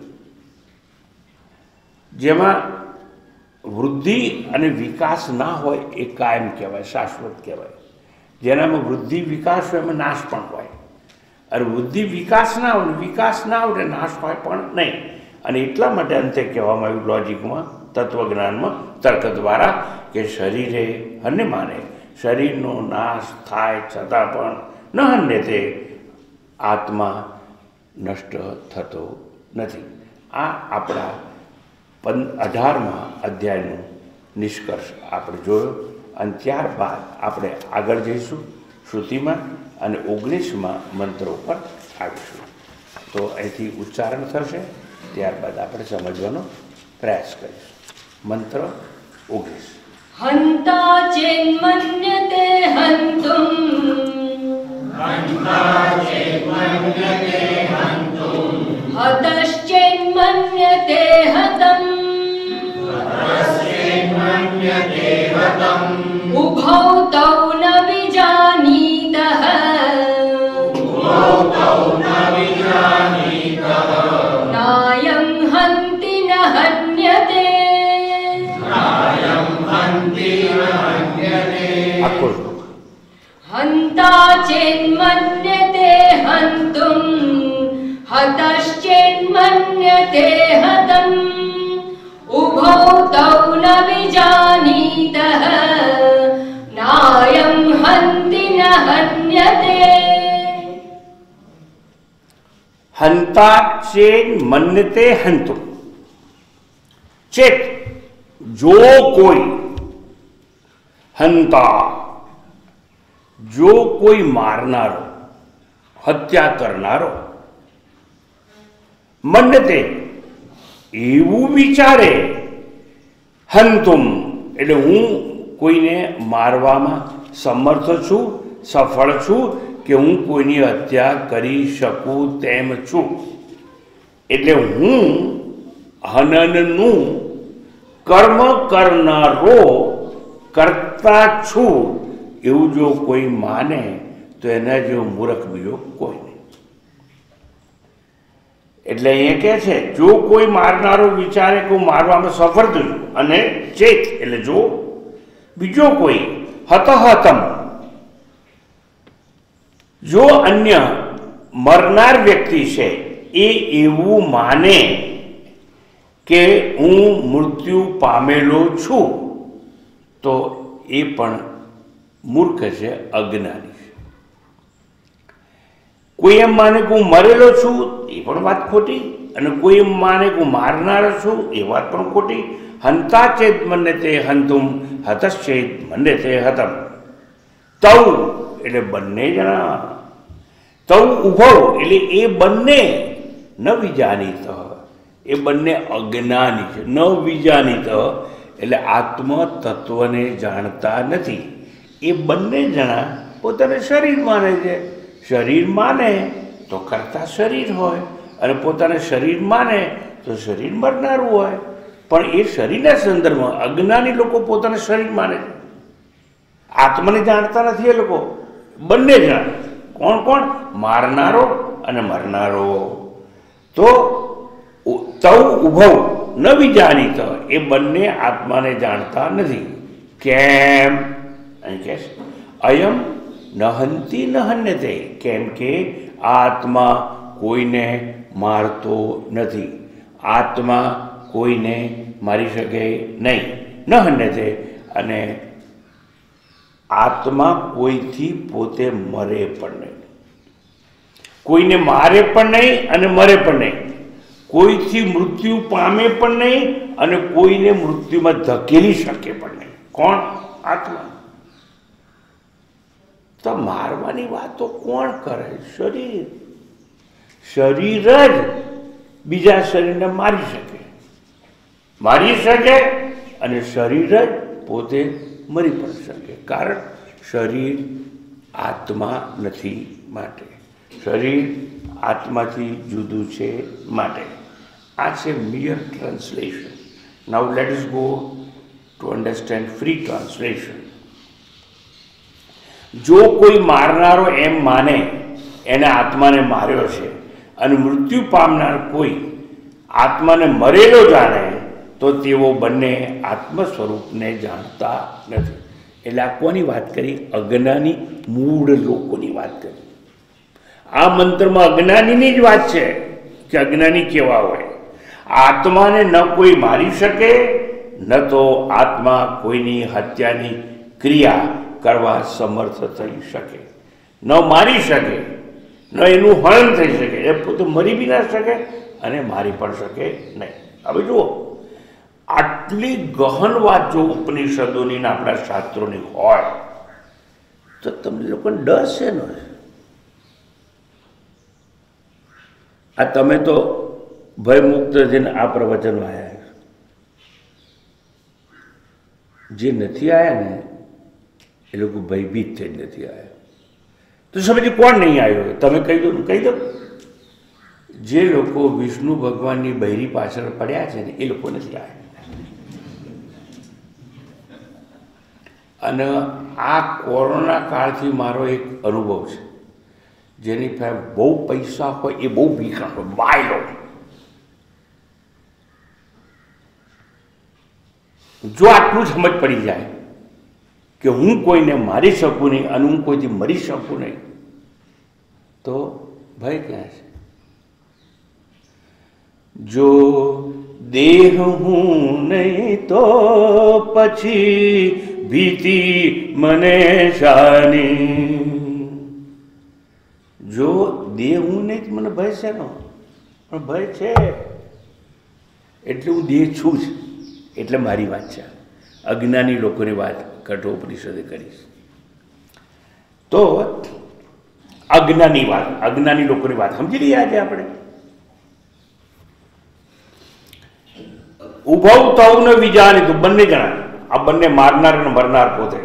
જેમાં વૃદ્ધિ અને વિકાસ ના હોય એ કાયમ કહેવાય, શાશ્વત કહેવાય. જેનામાં વૃદ્ધિ વિકાસ હોય એમાં નાશ પણ હોય, અને વૃદ્ધિ વિકાસ ના હોય, વિકાસ ના હોય નાશ હોય પણ નહીં. અને એટલા માટે અંતે કહેવામાં આવ્યું લોજિકમાં, તત્વજ્ઞાનમાં, તર્ક દ્વારા કે શરીરે હન્ય માને, શરીરનો નાશ થાય છતાં પણ ન હન્ય તે આત્મા નષ્ટ થતો નથી. આ આપણા પં અઢારમાં અધ્યાયનો નિષ્કર્ષ આપણે જોયો. અને ત્યારબાદ આપણે આગળ જઈશું શ્રુતિમાં અને ઓગણીસમાં મંત્રો પર આવીશું. તો અહીંથી ઉચ્ચારણ થશે, ત્યારબાદ આપણે સમજવાનો પ્રયાસ કરીશું. મંત્ર ઓગણીસ. હંતા ચેન્મન્યતે હંતુમ હતશ્ચેન્મન્યતે હતમ ઉભૌ તૌ ન વિજાનીતઃ નાયં હન્તિ ન હન્યતે. આખો શ્લોક. હંતા ચેન્મન્યતે હંતુમ હતશ્ચેન્મન્યતે હતમ ઉભૌ તૌ ન વિજાનીતઃ નાયં હન્તિ ન હન્યતે. હંતા ચેન મન્યતે હંતુમ. ચેત જો કોઈ, હંતા જો કોઈ મારનારો, હત્યા કરનારો, મન્યતે એવું વિચારે, હંતુમ એટલે હું કોઈને મારવામાં સમર્થ છું, સફળ છું, કે હું કોઈની હત્યા કરી શકું તેમ છું, એટલે હું હનનનું કર્મ કરનારો કરતા છું, એવું જો કોઈ માને તો એના જેવો મૂર્ખ બીજો કોઈ નહીં. એટલે અહીંયા કહે છે જો કોઈ મારનારો વિચારે કે હું મારવામાં સફળ થયું, અને ચેત એટલે જો બીજો કોઈ હતહતમ જો અન્ય મરનાર વ્યક્તિ છે એ એવું માને કે હું મૃત્યુ પામેલો છું, તો એ પણ મૂર્ખ છે, અજ્ઞાની છે. કોઈ એમ માને કે હું મરેલો છું, એ પણ વાત ખોટી. અને કોઈ એમ માને કે હું મારનારો છું, એ વાત પણ ખોટી. હંતા ચેત મન્યતે હંતુમ હતશ્ચેત મન્યતે હતમ. તૌ એટલે બંને જણા, તૌ ઉભવ એટલે એ બંને ન વિજાનીત, એ બંને અજ્ઞાની છે. ન વિજાનીત એટલે આત્મ તત્વને જાણતા નથી. એ બંને જણા પોતાને શરીર માને છે. શરીર માને તો કરતા શરીર હોય, અને પોતાને શરીર માને તો શરીર મરનારું હોય. પણ એ શરીરના સંદર્ભમાં અજ્ઞાની લોકો પોતાને શરીર માને છે, આત્માને જાણતા નથી. એ લોકો બંને જણા, કોણ કોણ? મારનારો અને મરનારો. તો તૌ ઉભવ ન વિજાનીત એ બંને આત્માને જાણતા નથી. કેમ? અહીં કે અયમ ન હંતિ ન હન્યતે. કેમ કે આત્મા કોઈને મારતો નથી, આત્મા કોઈને મારી શકે નહીં. ન હન્યતે અને આત્મા કોઈથી પોતે મરે પણ નહીં, કોઈને મારે પણ નહીં અને મરે પણ નહીં, કોઈથી મૃત્યુ પામે પણ નહીં અને કોઈને મૃત્યુમાં ધકેલી શકે પણ નહીં. કોણ? આત્મા. તો મારવાની વાતો કોણ કરે? શરીર. શરીર જ બીજા શરીરને મારી શકે, મારી શકે, અને શરીર જ પોતે મરી પણ શકે. કારણ શરીર આત્મા નથી માટે, શરીર આત્માથી જુદું છે માટે. આ છે mere translation. Now let us go to understand free translation. જો કોઈ મારનારો એમ માને એને આત્માને માર્યો છે, અને મૃત્યુ પામનાર કોઈ આત્માને મરેલો જાણે, તો તેઓ બંને આત્મ સ્વરૂપને જાણતા નથી. એટલે આ કોની વાત કરી? અજ્ઞાની મૂળ લોકોની વાત કરી. આ મંત્રમાં અજ્ઞાનીની જ વાત છે કે અજ્ઞાની કેવા હોય. આત્માને ન કોઈ મારી શકે, ન તો આત્મા કોઈની હત્યાની ક્રિયા કરવા સમર્થ થઈ શકે. ન મારી શકે, ન એનું હરણ થઈ શકે, એ પોતે મરી બી ના શકે અને મારી પણ શકે નહીં. હવે જુઓ, આટલી ગહન વાત જો ઉપનિષદોની ને આપણા શાસ્ત્રોની હોય તો તમને લોકોને ડર છે ને? આ તમે તો ભયમુક્ત થઈને આ પ્રવચન આવ્યા, જે નથી આવ્યા ને એ લોકો ભયભીત થઈ નથી આવ્યા. તો સમજી કોણ નહીં આવ્યો? તમે કહી દો, કહી દો. જે લોકો વિષ્ણુ ભગવાનની બૈરી પાછળ પડ્યા છે ને એ લોકો નથી આવ્યા. અને આ કોરોના કાળથી મારો એક અનુભવ છે, જેની પાસે બહુ પૈસા હોય એ બહુ ભીખણ હોય, બાયલો. જો આટલું જ સમજ પડી જાય કે હું કોઈને મારી શકું નહીં અને હું કોઈથી મરી શકું નહીં, તો ભય ક્યાં છે? જો દેહ હું નહીં તો પછી ભીતિ મને શાની. જો દેહ હું નહીં તો મને ભય છે નો, પણ ભય છે એટલે હું દેહ છું જ, એટલે મારી વાત છે. અજ્ઞાની લોકોની વાત કઠોપનિષદે કરીશ. તો અજ્ઞાની વાત, અજ્ઞાની લોકોની વાત સમજી લઈએ આજે આપણે. ઉભવ તવ ને વિજાનીતું, બંને જણા, આ બંને મારનાર અને મરનાર પોતે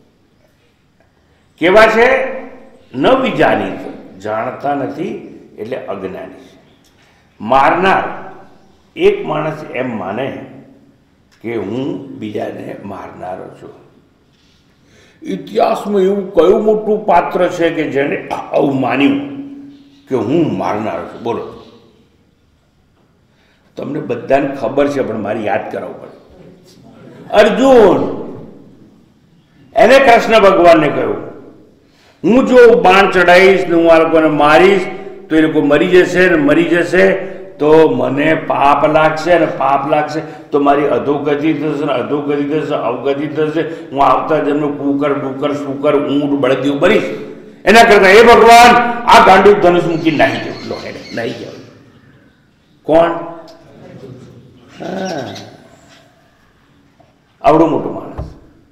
કેવા છે? ન વિજાનીત, જાણતા નથી એટલે અજ્ઞાની છે. મારનાર, એક માણસ એમ માને કે હું બીજાને મારનારો છું. ઇતિહાસમાં એવું કયું મોટું પાત્ર છે કે જેને આવું માન્યું કે હું મારનારો છું? બોલો. તમને બધાને ખબર છે પણ મારી યાદ કરાવવું પડે. અર્જુન, એને કૃષ્ણ ભગવાનને કહ્યું, હું જો બાણ ચડાવીશ ને હું આ લોકોને મારીશ તો એ લોકો મરી જશે ને મરી જશે તો મને પાપ લાગશે અને પાપ લાગશે તો મારી અધોગતિ થશે ને અધોગતિ થશે, અવગતિ થશે. હું આવતા જન્મ કુકર ડુકર શુકર ઊંટ બળદિયું બનીશ. એના કરતા એ ભગવાન આ ગાંડુ ધનુષ મૂકી નાહી ગયો, લો હેડે નાહી ગયો. કોણ? હા, આવડો મોટો માણસ.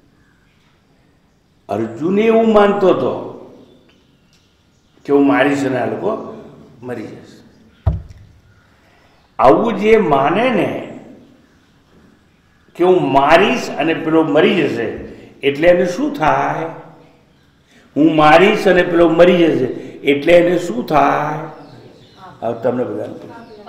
અર્જુન એવું માનતો હતો કે હું મારીશ અને આ લોકો મરી જશે. આવું જે માને ને કે હું મારીશ અને પેલો મરી જશે, એટલે એને શું થાય? હું મારીશ અને પેલો મરી જશે એટલે એને શું થાય? હવે તમને બધાને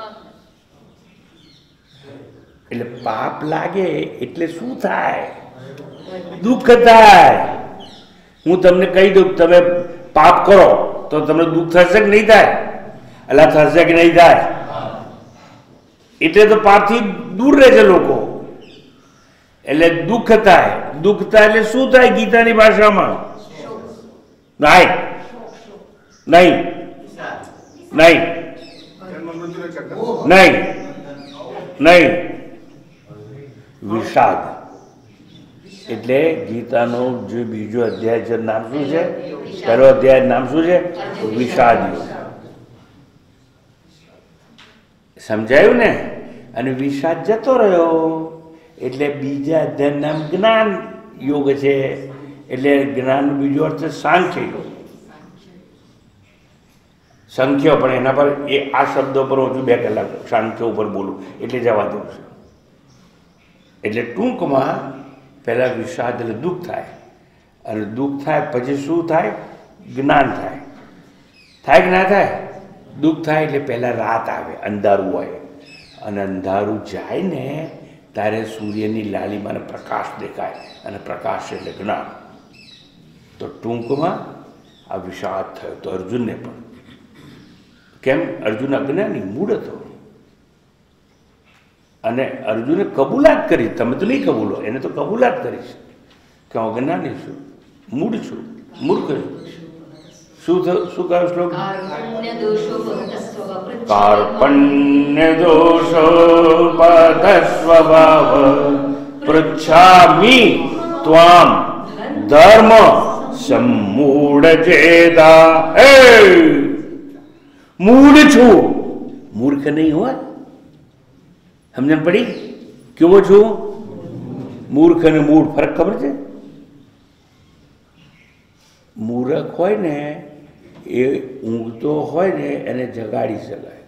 એટલે પાપ લાગે એટલે શું થાય? દુઃખ થાય. હું તમને કહી દઉં, તમે પાપ કરો તો તમને દુઃખ થશે કે નહીં થાય? એટલે થશે કે નહીં થાય? એટલે તો પાપથી દૂર રહે છે લોકો. એટલે દુઃખ થાય. દુઃખ થાય એટલે શું થાય? ગીતાની ભાષામાં નહીં નહીં નહીં નહીં નહીં વિષાદ. એટલે ગીતાનો જે બીજો અધ્યાય છે નામ શું છે? પહેલો અધ્યાય નામ શું છે? વિષાદ યોગ. સમજાયું ને? અને વિષાદ જતો રહ્યો એટલે બીજા અધ્યાય નામ જ્ઞાન યોગ છે. એટલે જ્ઞાન બીજો અર્થ સાંખ્ય યોગ. સંખ્ય પણ એના પર એ આ શબ્દો પર હજુ બે કલાક સાંખ્ય ઉપર બોલું એટલે જવા દઉં છું. એટલે ટૂંકમાં પહેલાં વિષાદ એટલે દુઃખ થાય, અને દુઃખ થાય પછી શું થાય? જ્ઞાન થાય. થાય કે ના થાય? દુઃખ થાય એટલે પહેલાં રાત આવે, અંધારું હોય, અને અંધારું જાય ને ત્યારે સૂર્યની લાલીમાને પ્રકાશ દેખાય, અને પ્રકાશ એટલે જ્ઞાન. તો ટૂંકમાં આ વિષાદ થયો તો અર્જુનને પણ. કેમ? અર્જુન અજ્ઞાની મૂળ હતો અને અર્જુને કબૂલાત કરી. તમે તો નહીં કબૂલો, એને તો કબૂલાત કરીશ કે અજ્ઞાની છું, મૂળ છું, મૂર્ખ છું. શું થયું? શું કહ્યું શ્લોક? કાર્પણ્ય દોષો ભગતસ્વ કાર્પણ્ય દોષો સ્વભાવ પૃચ્છામિ ત્વામ ધર્મ સમૂઢ ચેતા. એ મૂળ છું, મૂર્ખ નહીં હોય. સમજણ પડી? કેવો છું? મૂર્ખ અને મૂળ ફરક ખબર છે? મૂર્ખ હોય ને એ ઊંઘતો હોય ને એને જગાડી શકાય.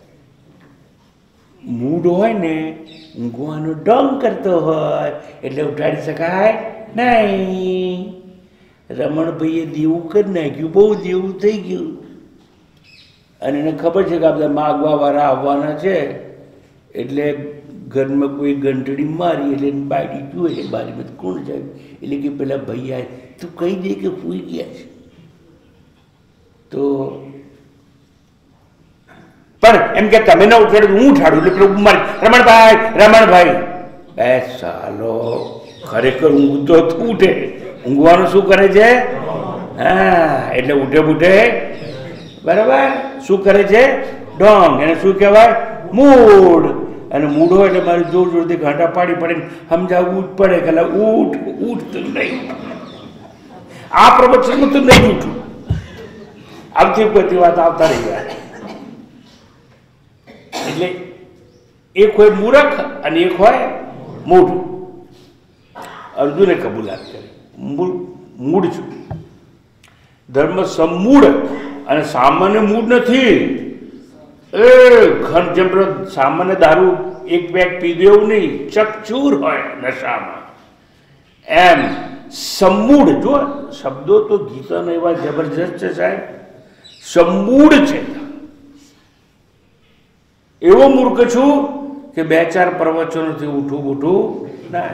મૂડ હોય ને ઊંઘવાનો ડોંગ કરતો હોય એટલે ઉઠાડી શકાય નહીં. રમણભાઈએ દેવું કરી નાખ્યું, બહુ દેવું થઈ ગયું, અને એને ખબર છે કે આ બધા માગવા વાળા આવવાના છે, એટલે ઘરમાં કોઈ ઘંટડી મારી એટલે બાયડી જુએ છે બારીમાં કોણ જાય, એટલે કે પેલા ભાઈ આવે તું કહી દે કે સૂઈ ગયા છે. તો પણ એમ કે તમે ન ઉઠાડ્યું હું ઉઠાડું એટલે પેલું મારી રમણભાઈ રમણભાઈ એ સાલો ખરેખર ઊંઘતો ઉઠે. ઊંઘવાનું શું કરે છે? હા, એટલે ઉઠે બુઠે બરાબર શું કરે છે? ડોંગ. એને શું કહેવાય? મૂડ. અને મૂડ હોય એટલે મારે જોર જોરથી ઘાંટા પાડી પડે, સમજાવવું જ પડે કે ઉઠ ઉઠ તો નહીં, આ પ્રવચનમાં તો નહીં ઉઠું. આવતી બધી વાત આવતા રહી ગયા. એટલે એક હોય મૂરખ અને એક હોય મૂઢ. અર્જુને કબૂલાત કરી, મૂળ છું. ધર્મ સમૂળ અને સામાન્ય મૂળ નથી. એ ઘન જેમ પેલો સામાન્ય દારૂ એક પેક પીધું એવું નહીં, ચકચૂર હોય નશામાં, એમ સમૂળ. જો શબ્દો તો ગીતાના એવા જબરજસ્ત છે સાહેબ. સમૂળ છે. એવો મૂર્ખ છું કે બે ચાર પ્રવચનોથી ઉઠું ઉઠું ના.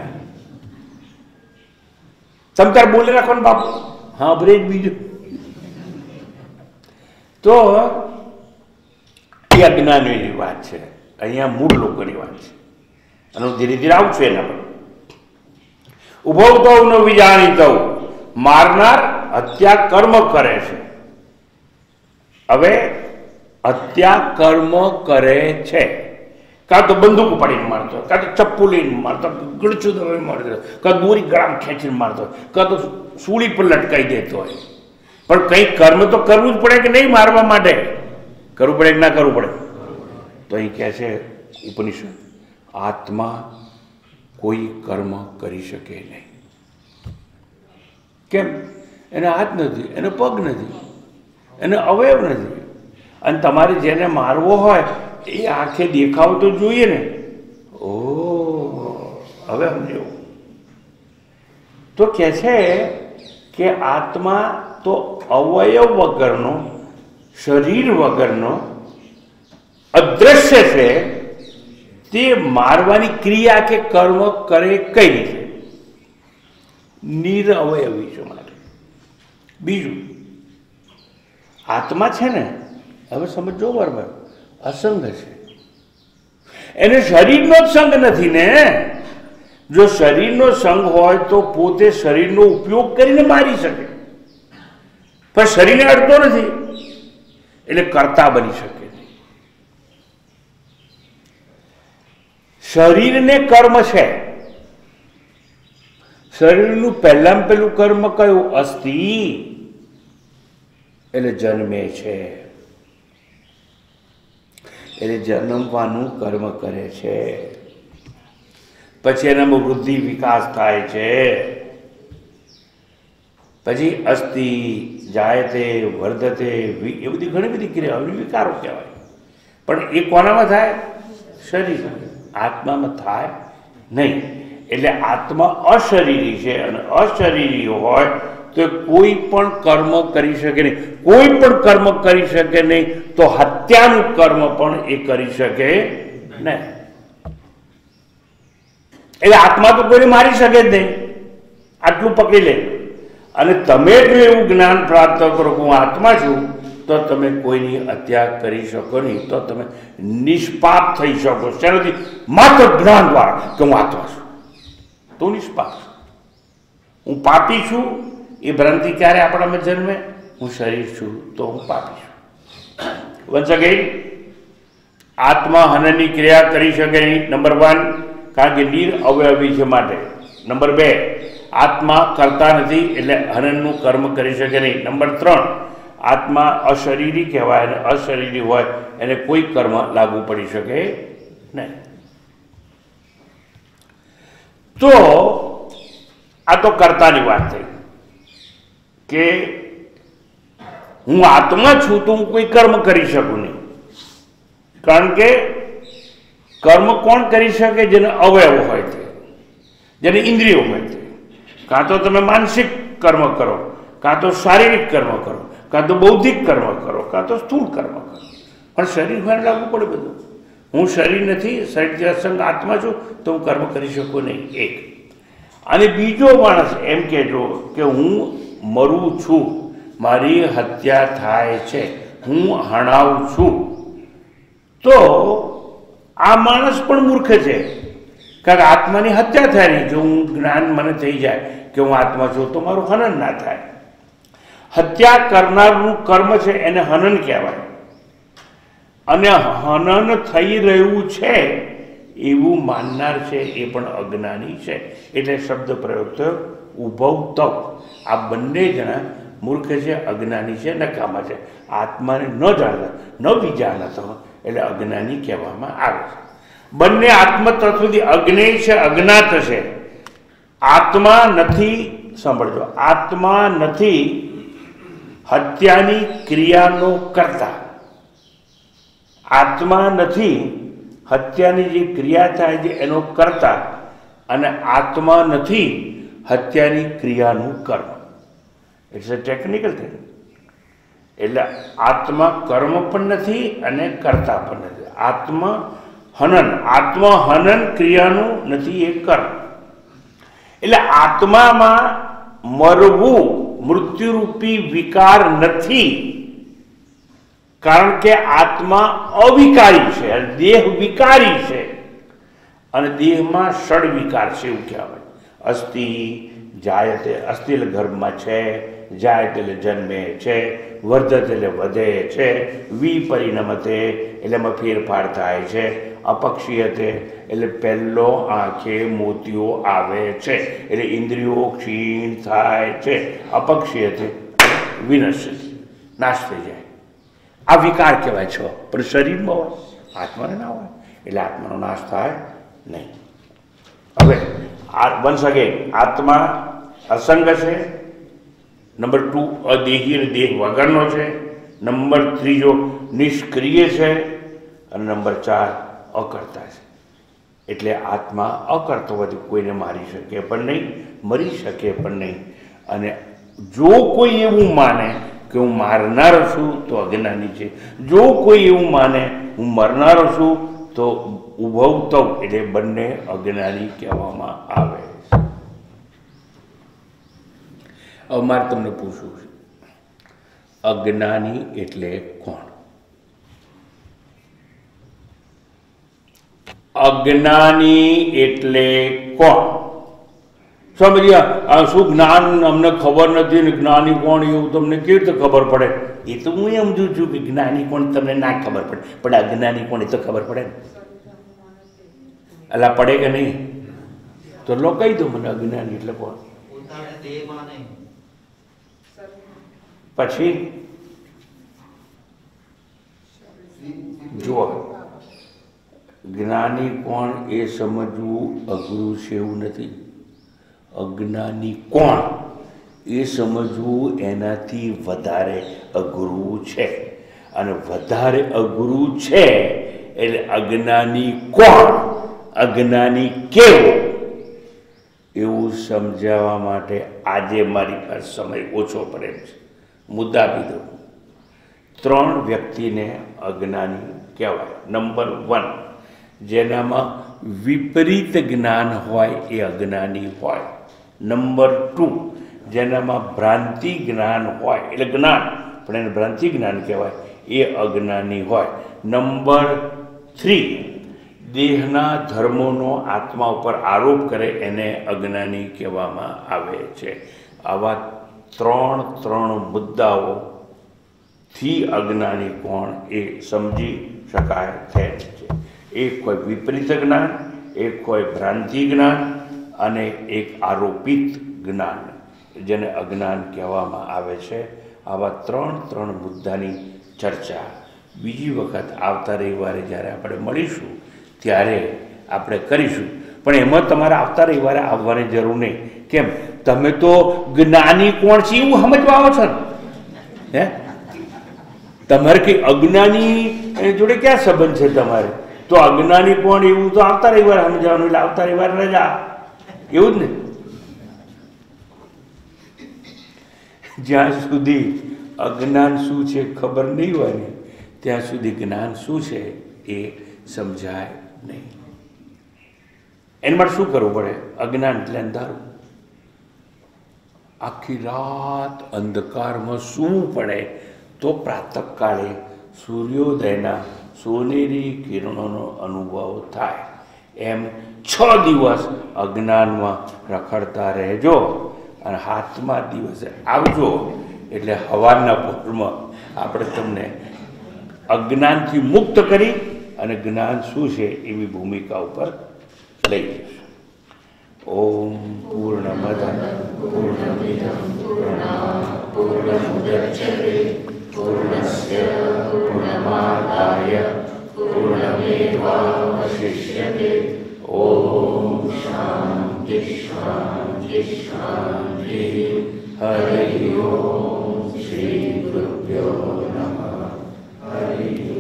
તમે તાર બોલી રાખો ને બાપુ, હા બ્રેક બીજું. તો એ અજ્ઞાનીની વાત છે, અહીંયા મૂળ લોકોની વાત છે, અને હું ધીરે ધીરે આવું છું એના પર. ઉભો તો ન વિજાણીતો, મારનાર હત્યા કર્મ કરે છે. હવે હત્યા કર્મ કરે છે, કાં તો બંદૂક ઉપાડીને મારતો, કાં તો ચપ્પુ લઈને મારતો, ગળચું દબાઈને મારતો, કાં દોરી ગળામાં ખેંચીને મારતો, કાં તો સૂળી પર લટકાઈ દેતો હોય. પણ કંઈ કર્મ તો કરવું જ પડે કે નહીં મારવા માટે? કરવું પડે કે ના કરવું પડે? તો અહીં કહે છે ઉપનિષદ, આત્મા કોઈ કર્મ કરી શકે નહીં. કેમ? એને હાથ નથી, એને પગ નથી, એને અવયવ નથી. અને તમારે જેને મારવો હોય એ આંખે દેખાવ તો જોઈએ ને. ઓ હવે સમજો. તો કહે છે કે આત્મા તો અવયવ વગરનો, શરીર વગરનો અદ્રશ્ય છે. તે મારવાની ક્રિયા કે કર્મ કરે કઈ રીતે? નિરઅવયવી છે માટે. બીજું, આત્મા છે ને, હવે સમજો બરાબર, અસંગ છે. એને શરીરનો જ સંગ નથી ને. જો શરીરનો સંગ હોય તો પોતે શરીરનો ઉપયોગ કરીને મારી શકે, પણ શરીરને અડતો નથી એટલે કર્તા બની શકે નહીં. શરીરને કર્મ છે. શરીરનું પહેલામાં પહેલું કર્મ કયું? અસ્થિ. એટલે જન્મે છે, એટલે જન્મવાનું કર્મ કરે છે. પછી એનામાં વૃદ્ધિ વિકાસ થાય છે. પછી અસ્થિ જાયતે વર્ધતે, એ બધી ઘણી બધી ક્રિયાઓ વિકારો કહેવાય. પણ એ કોનામાં થાય? શરીર. આત્મામાં થાય નહીં. એટલે આત્મા અશરીરી છે, અને અશરીરી હોય તો કોઈ પણ કર્મ કરી શકે નહીં. કોઈ પણ કર્મ કરી શકે નહીં તો હત્યાનું કર્મ પણ એ કરી શકે નહીં. એટલે આત્મા તો કોઈને મારી શકે જ નહીં. આટલું પકડી લે. અને તમે જો એવું જ્ઞાન પ્રાપ્ત કરો કે હું આત્મા છું, તો તમે કોઈની હત્યા કરી શકો નહીં. તો તમે નિષ્પાપ થઈ શકો. શેનાથી? માત્ર જ્ઞાન દ્વારા કે હું આત્મા છું તો નિષ્પાપ છું. હું પાપી છું એ ભ્રાંતિ ક્યારે આપણામાં જન્મે? હું શરીર છું તો હું પાપી છું. વન્સ અગેન, આત્મા હનનની ક્રિયા કરી શકે નહીં. નંબર વન, કારણ કે નીર અવયવી છે માટે. નંબર બે, આત્મા કરતા નથી એટલે હનનનું કર્મ કરી શકે નહીં. નંબર ત્રણ, આત્મા અશરીરી કહેવાય અને અશરીરી હોય એને કોઈ કર્મ લાગુ પડી શકે નહીં. તો આ તો કર્તાની વાત થઈ કે હું આત્મા છું તો હું કોઈ કર્મ કરી શકું નહીં. કારણ કે કર્મ કોણ કરી શકે? જેને અવયવ હોય છે, જેને ઇન્દ્રિયો હોય છે. કાં તો તમે માનસિક કર્મ કરો, કાં તો શારીરિક કર્મ કરો, કાં તો બૌદ્ધિક કર્મ કરો, કાં તો સ્થૂળ કર્મ કરો. પણ શરીર હોય લાગુ પડે બધું. હું શરીર નથી, શરીરથી અસંગ આત્મા છું તો હું કર્મ કરી શકું નહીં. એક. અને બીજો માણસ એમ કહેજો કે હું મરું છું, મારી હત્યા થાય છે, હું હણાવું છું, તો આ માણસ પણ મૂર્ખ છે. કારણ કે આત્માની હત્યા થાય નહીં. જો હું જ્ઞાન મને થઈ જાય કે હું આત્મા છું તો મારું હનન ના થાય. હત્યા કરનારનું કર્મ છે એને હનન કહેવાય. અને હનન થઈ રહ્યું છે એવું માનનાર છે એ પણ અજ્ઞાની છે. એટલે શબ્દ પ્રયોગ થયો ઉભવ તવ. આ બંને જણા મૂર્ખ છે, અજ્ઞાની છે, નકામા છે. આત્માને ન જાણતા, ન વિજાણતો એટલે અજ્ઞાની કહેવામાં આવે છે. બંને આત્મતત્વથી અજ્ઞેય છે, અજ્ઞાત છે. આત્મા નથી, સાંભળજો, આત્મા નથી હત્યાની ક્રિયાનો કરતા. આત્મા નથી હત્યાની જે ક્રિયા થાય છે એનો કરતા, અને આત્મા નથી હત્યાની ક્રિયાનું કર્મ. It's a technical thing. એટલે આત્મા કર્મ પણ નથી અને કરતા પણ નથી. આત્મા હનન, આત્મા હનન ક્રિયાનું નથી, એ કર્મ. એટલે આત્મામાં મરવું, મૃત્યુરૂપી વિકાર નથી. કારણ કે આત્મા અવિકારી છે, દેહ વિકારી છે. અને દેહમાં ષડ વિકાર છે એવું કહેવાય. અસ્થિ જાયતે, અસ્થિ એટલે ગર્ભમાં છે, જાયતે એટલે જન્મે છે, વર્ધતે એટલે વધે છે, વિપરિણમતે એટલે એમાં ફેરફાર થાય છે, અપક્ષીયતે એટલે પહેલો આંખે મોતિયો આવે છે એટલે ઇન્દ્રિયો ક્ષીણ થાય છે, અપક્ષીયતે વિનશ્યતે નાશ થઈ જાય. આ વિકાર કહેવાય છે. પણ શરીરમાં હોય, આત્માને ના હોય એટલે આત્માનો નાશ થાય નહીં. હવે આ વન સગે આત્મા અસંગ છે. નંબર ટુ અદેહી અને દેહ વગરનો છે. નંબર ત્રીજો નિષ્ક્રિય છે. અને નંબર ચાર અકર્તા છે. એટલે આત્મા અકર્તો હોવાથી કોઈને મારી શકે પણ નહીં, મરી શકે પણ નહીં. અને જો કોઈ એવું માને કે હું મારનારો છું તો અજ્ઞાની છે. જો કોઈ એવું માને હું મરનારો છું તો ઉભવ તવ એટલે બંને અજ્ઞાની કહેવામાં આવે. હવે મારે તમને પૂછવું છે, અજ્ઞાની એટલે કોણ? અજ્ઞાની એટલે કોણ? સમજ્યા? શું જ્ઞાન અમને ખબર નથી ને જ્ઞાની કોણ એવું તમને કેવી રીતે ખબર પડે? એ તો હું એમ સમજુ છું કે જ્ઞાની કોણ તમને ના ખબર પડે, પણ અજ્ઞાની કોણ એ તો ખબર પડે ને. અલા પડે કે નહીં? તો લો કહી દો મને અજ્ઞાની એટલે કોણ. પછી જુઓ, જ્ઞાની કોણ એ સમજવું અઘરું છે એવું નથી. અજ્ઞાની કોણ એ સમજવું એનાથી વધારે અઘરું છે. અને વધારે અઘરું છે એટલે અજ્ઞાની કોણ, અજ્ઞાની કેવો એવું સમજાવવા માટે આજે મારી પાસે સમય ઓછો પડે છે. મુદ્દા આપી દઉં. ત્રણ વ્યક્તિને અજ્ઞાની કહેવાય. નંબર વન, જેનામાં વિપરીત જ્ઞાન હોય એ અજ્ઞાની હોય. નંબર ટુ, જેનામાં ભ્રાંતિ જ્ઞાન હોય, એટલે જ્ઞાન પણ એને ભ્રાંતિ જ્ઞાન કહેવાય, એ અજ્ઞાની હોય. નંબર થ્રી, દેહના ધર્મોનો આત્મા ઉપર આરોપ કરે એને અજ્ઞાની કહેવામાં આવે છે. આવા ત્રણ ત્રણ મુદ્દાઓથી અજ્ઞાની કોણ એ સમજી શકાય તેમ છે. એક કોઈ વિપરીત જ્ઞાન, એક કોઈ ભ્રાંતિ જ્ઞાન અને એક આરોપિત જ્ઞાન, જેને અજ્ઞાન કહેવામાં આવે છે. આવા ત્રણ ત્રણ મુદ્દાની ચર્ચા બીજી વખત આવતા રવિવારે જ્યારે આપણે મળીશું ત્યારે આપણે કરીશું. પણ એમાં તમારે આવતા રવિવારે આવવાની જરૂર નહીં. કેમ? તમે તો જ્ઞાની કોણ છે એવું સમજવા આવો છો ને. હે, તમારે કંઈ અજ્ઞાની જોડે ક્યાં સંબંધ છે તમારે? તો અજ્ઞાની કોણ એવું તો આવતા રવિવારે સમજાવવાનું. એટલે આવતા રવિવારે રજા, એવું જ ને. જ્યાં સુધી અજ્ઞાન શું છે ખબર નહીં હોય ને ત્યાં સુધી જ્ઞાન શું છે એ સમજાય નહીં. એના માટે શું કરવું પડે? અજ્ઞાન એટલે અંધારું. આખી રાત અંધકારમાં સૂવું પડે તો પ્રાતઃકાળે સૂર્યોદયના સોનેરી કિરણોનો અનુભવ થાય. એમ છ દિવસ અજ્ઞાનમાં રખડતા રહેજો અને હાથમાં દિવસે આવજો એટલે હવારના પહોરમાં આપણે તમને અજ્ઞાનથી મુક્ત કરી અને જ્ઞાન શું છે એવી ભૂમિકા ઉપર લઈ જઈશું. ઓમ પૂર્ણમદ પૂર્ણમિદં પૂર્ણાત પૂર્ણમુદચ્યતે પૂર્ણસ્ય પૂર્ણમાદાય પૂર્ણમેવાવશિષ્યતે. ઓમ શાંતિ શાંતિ શાંતિ. હરિ ઓમ. શ્રી ગુરુભ્યો નમઃ. હરિ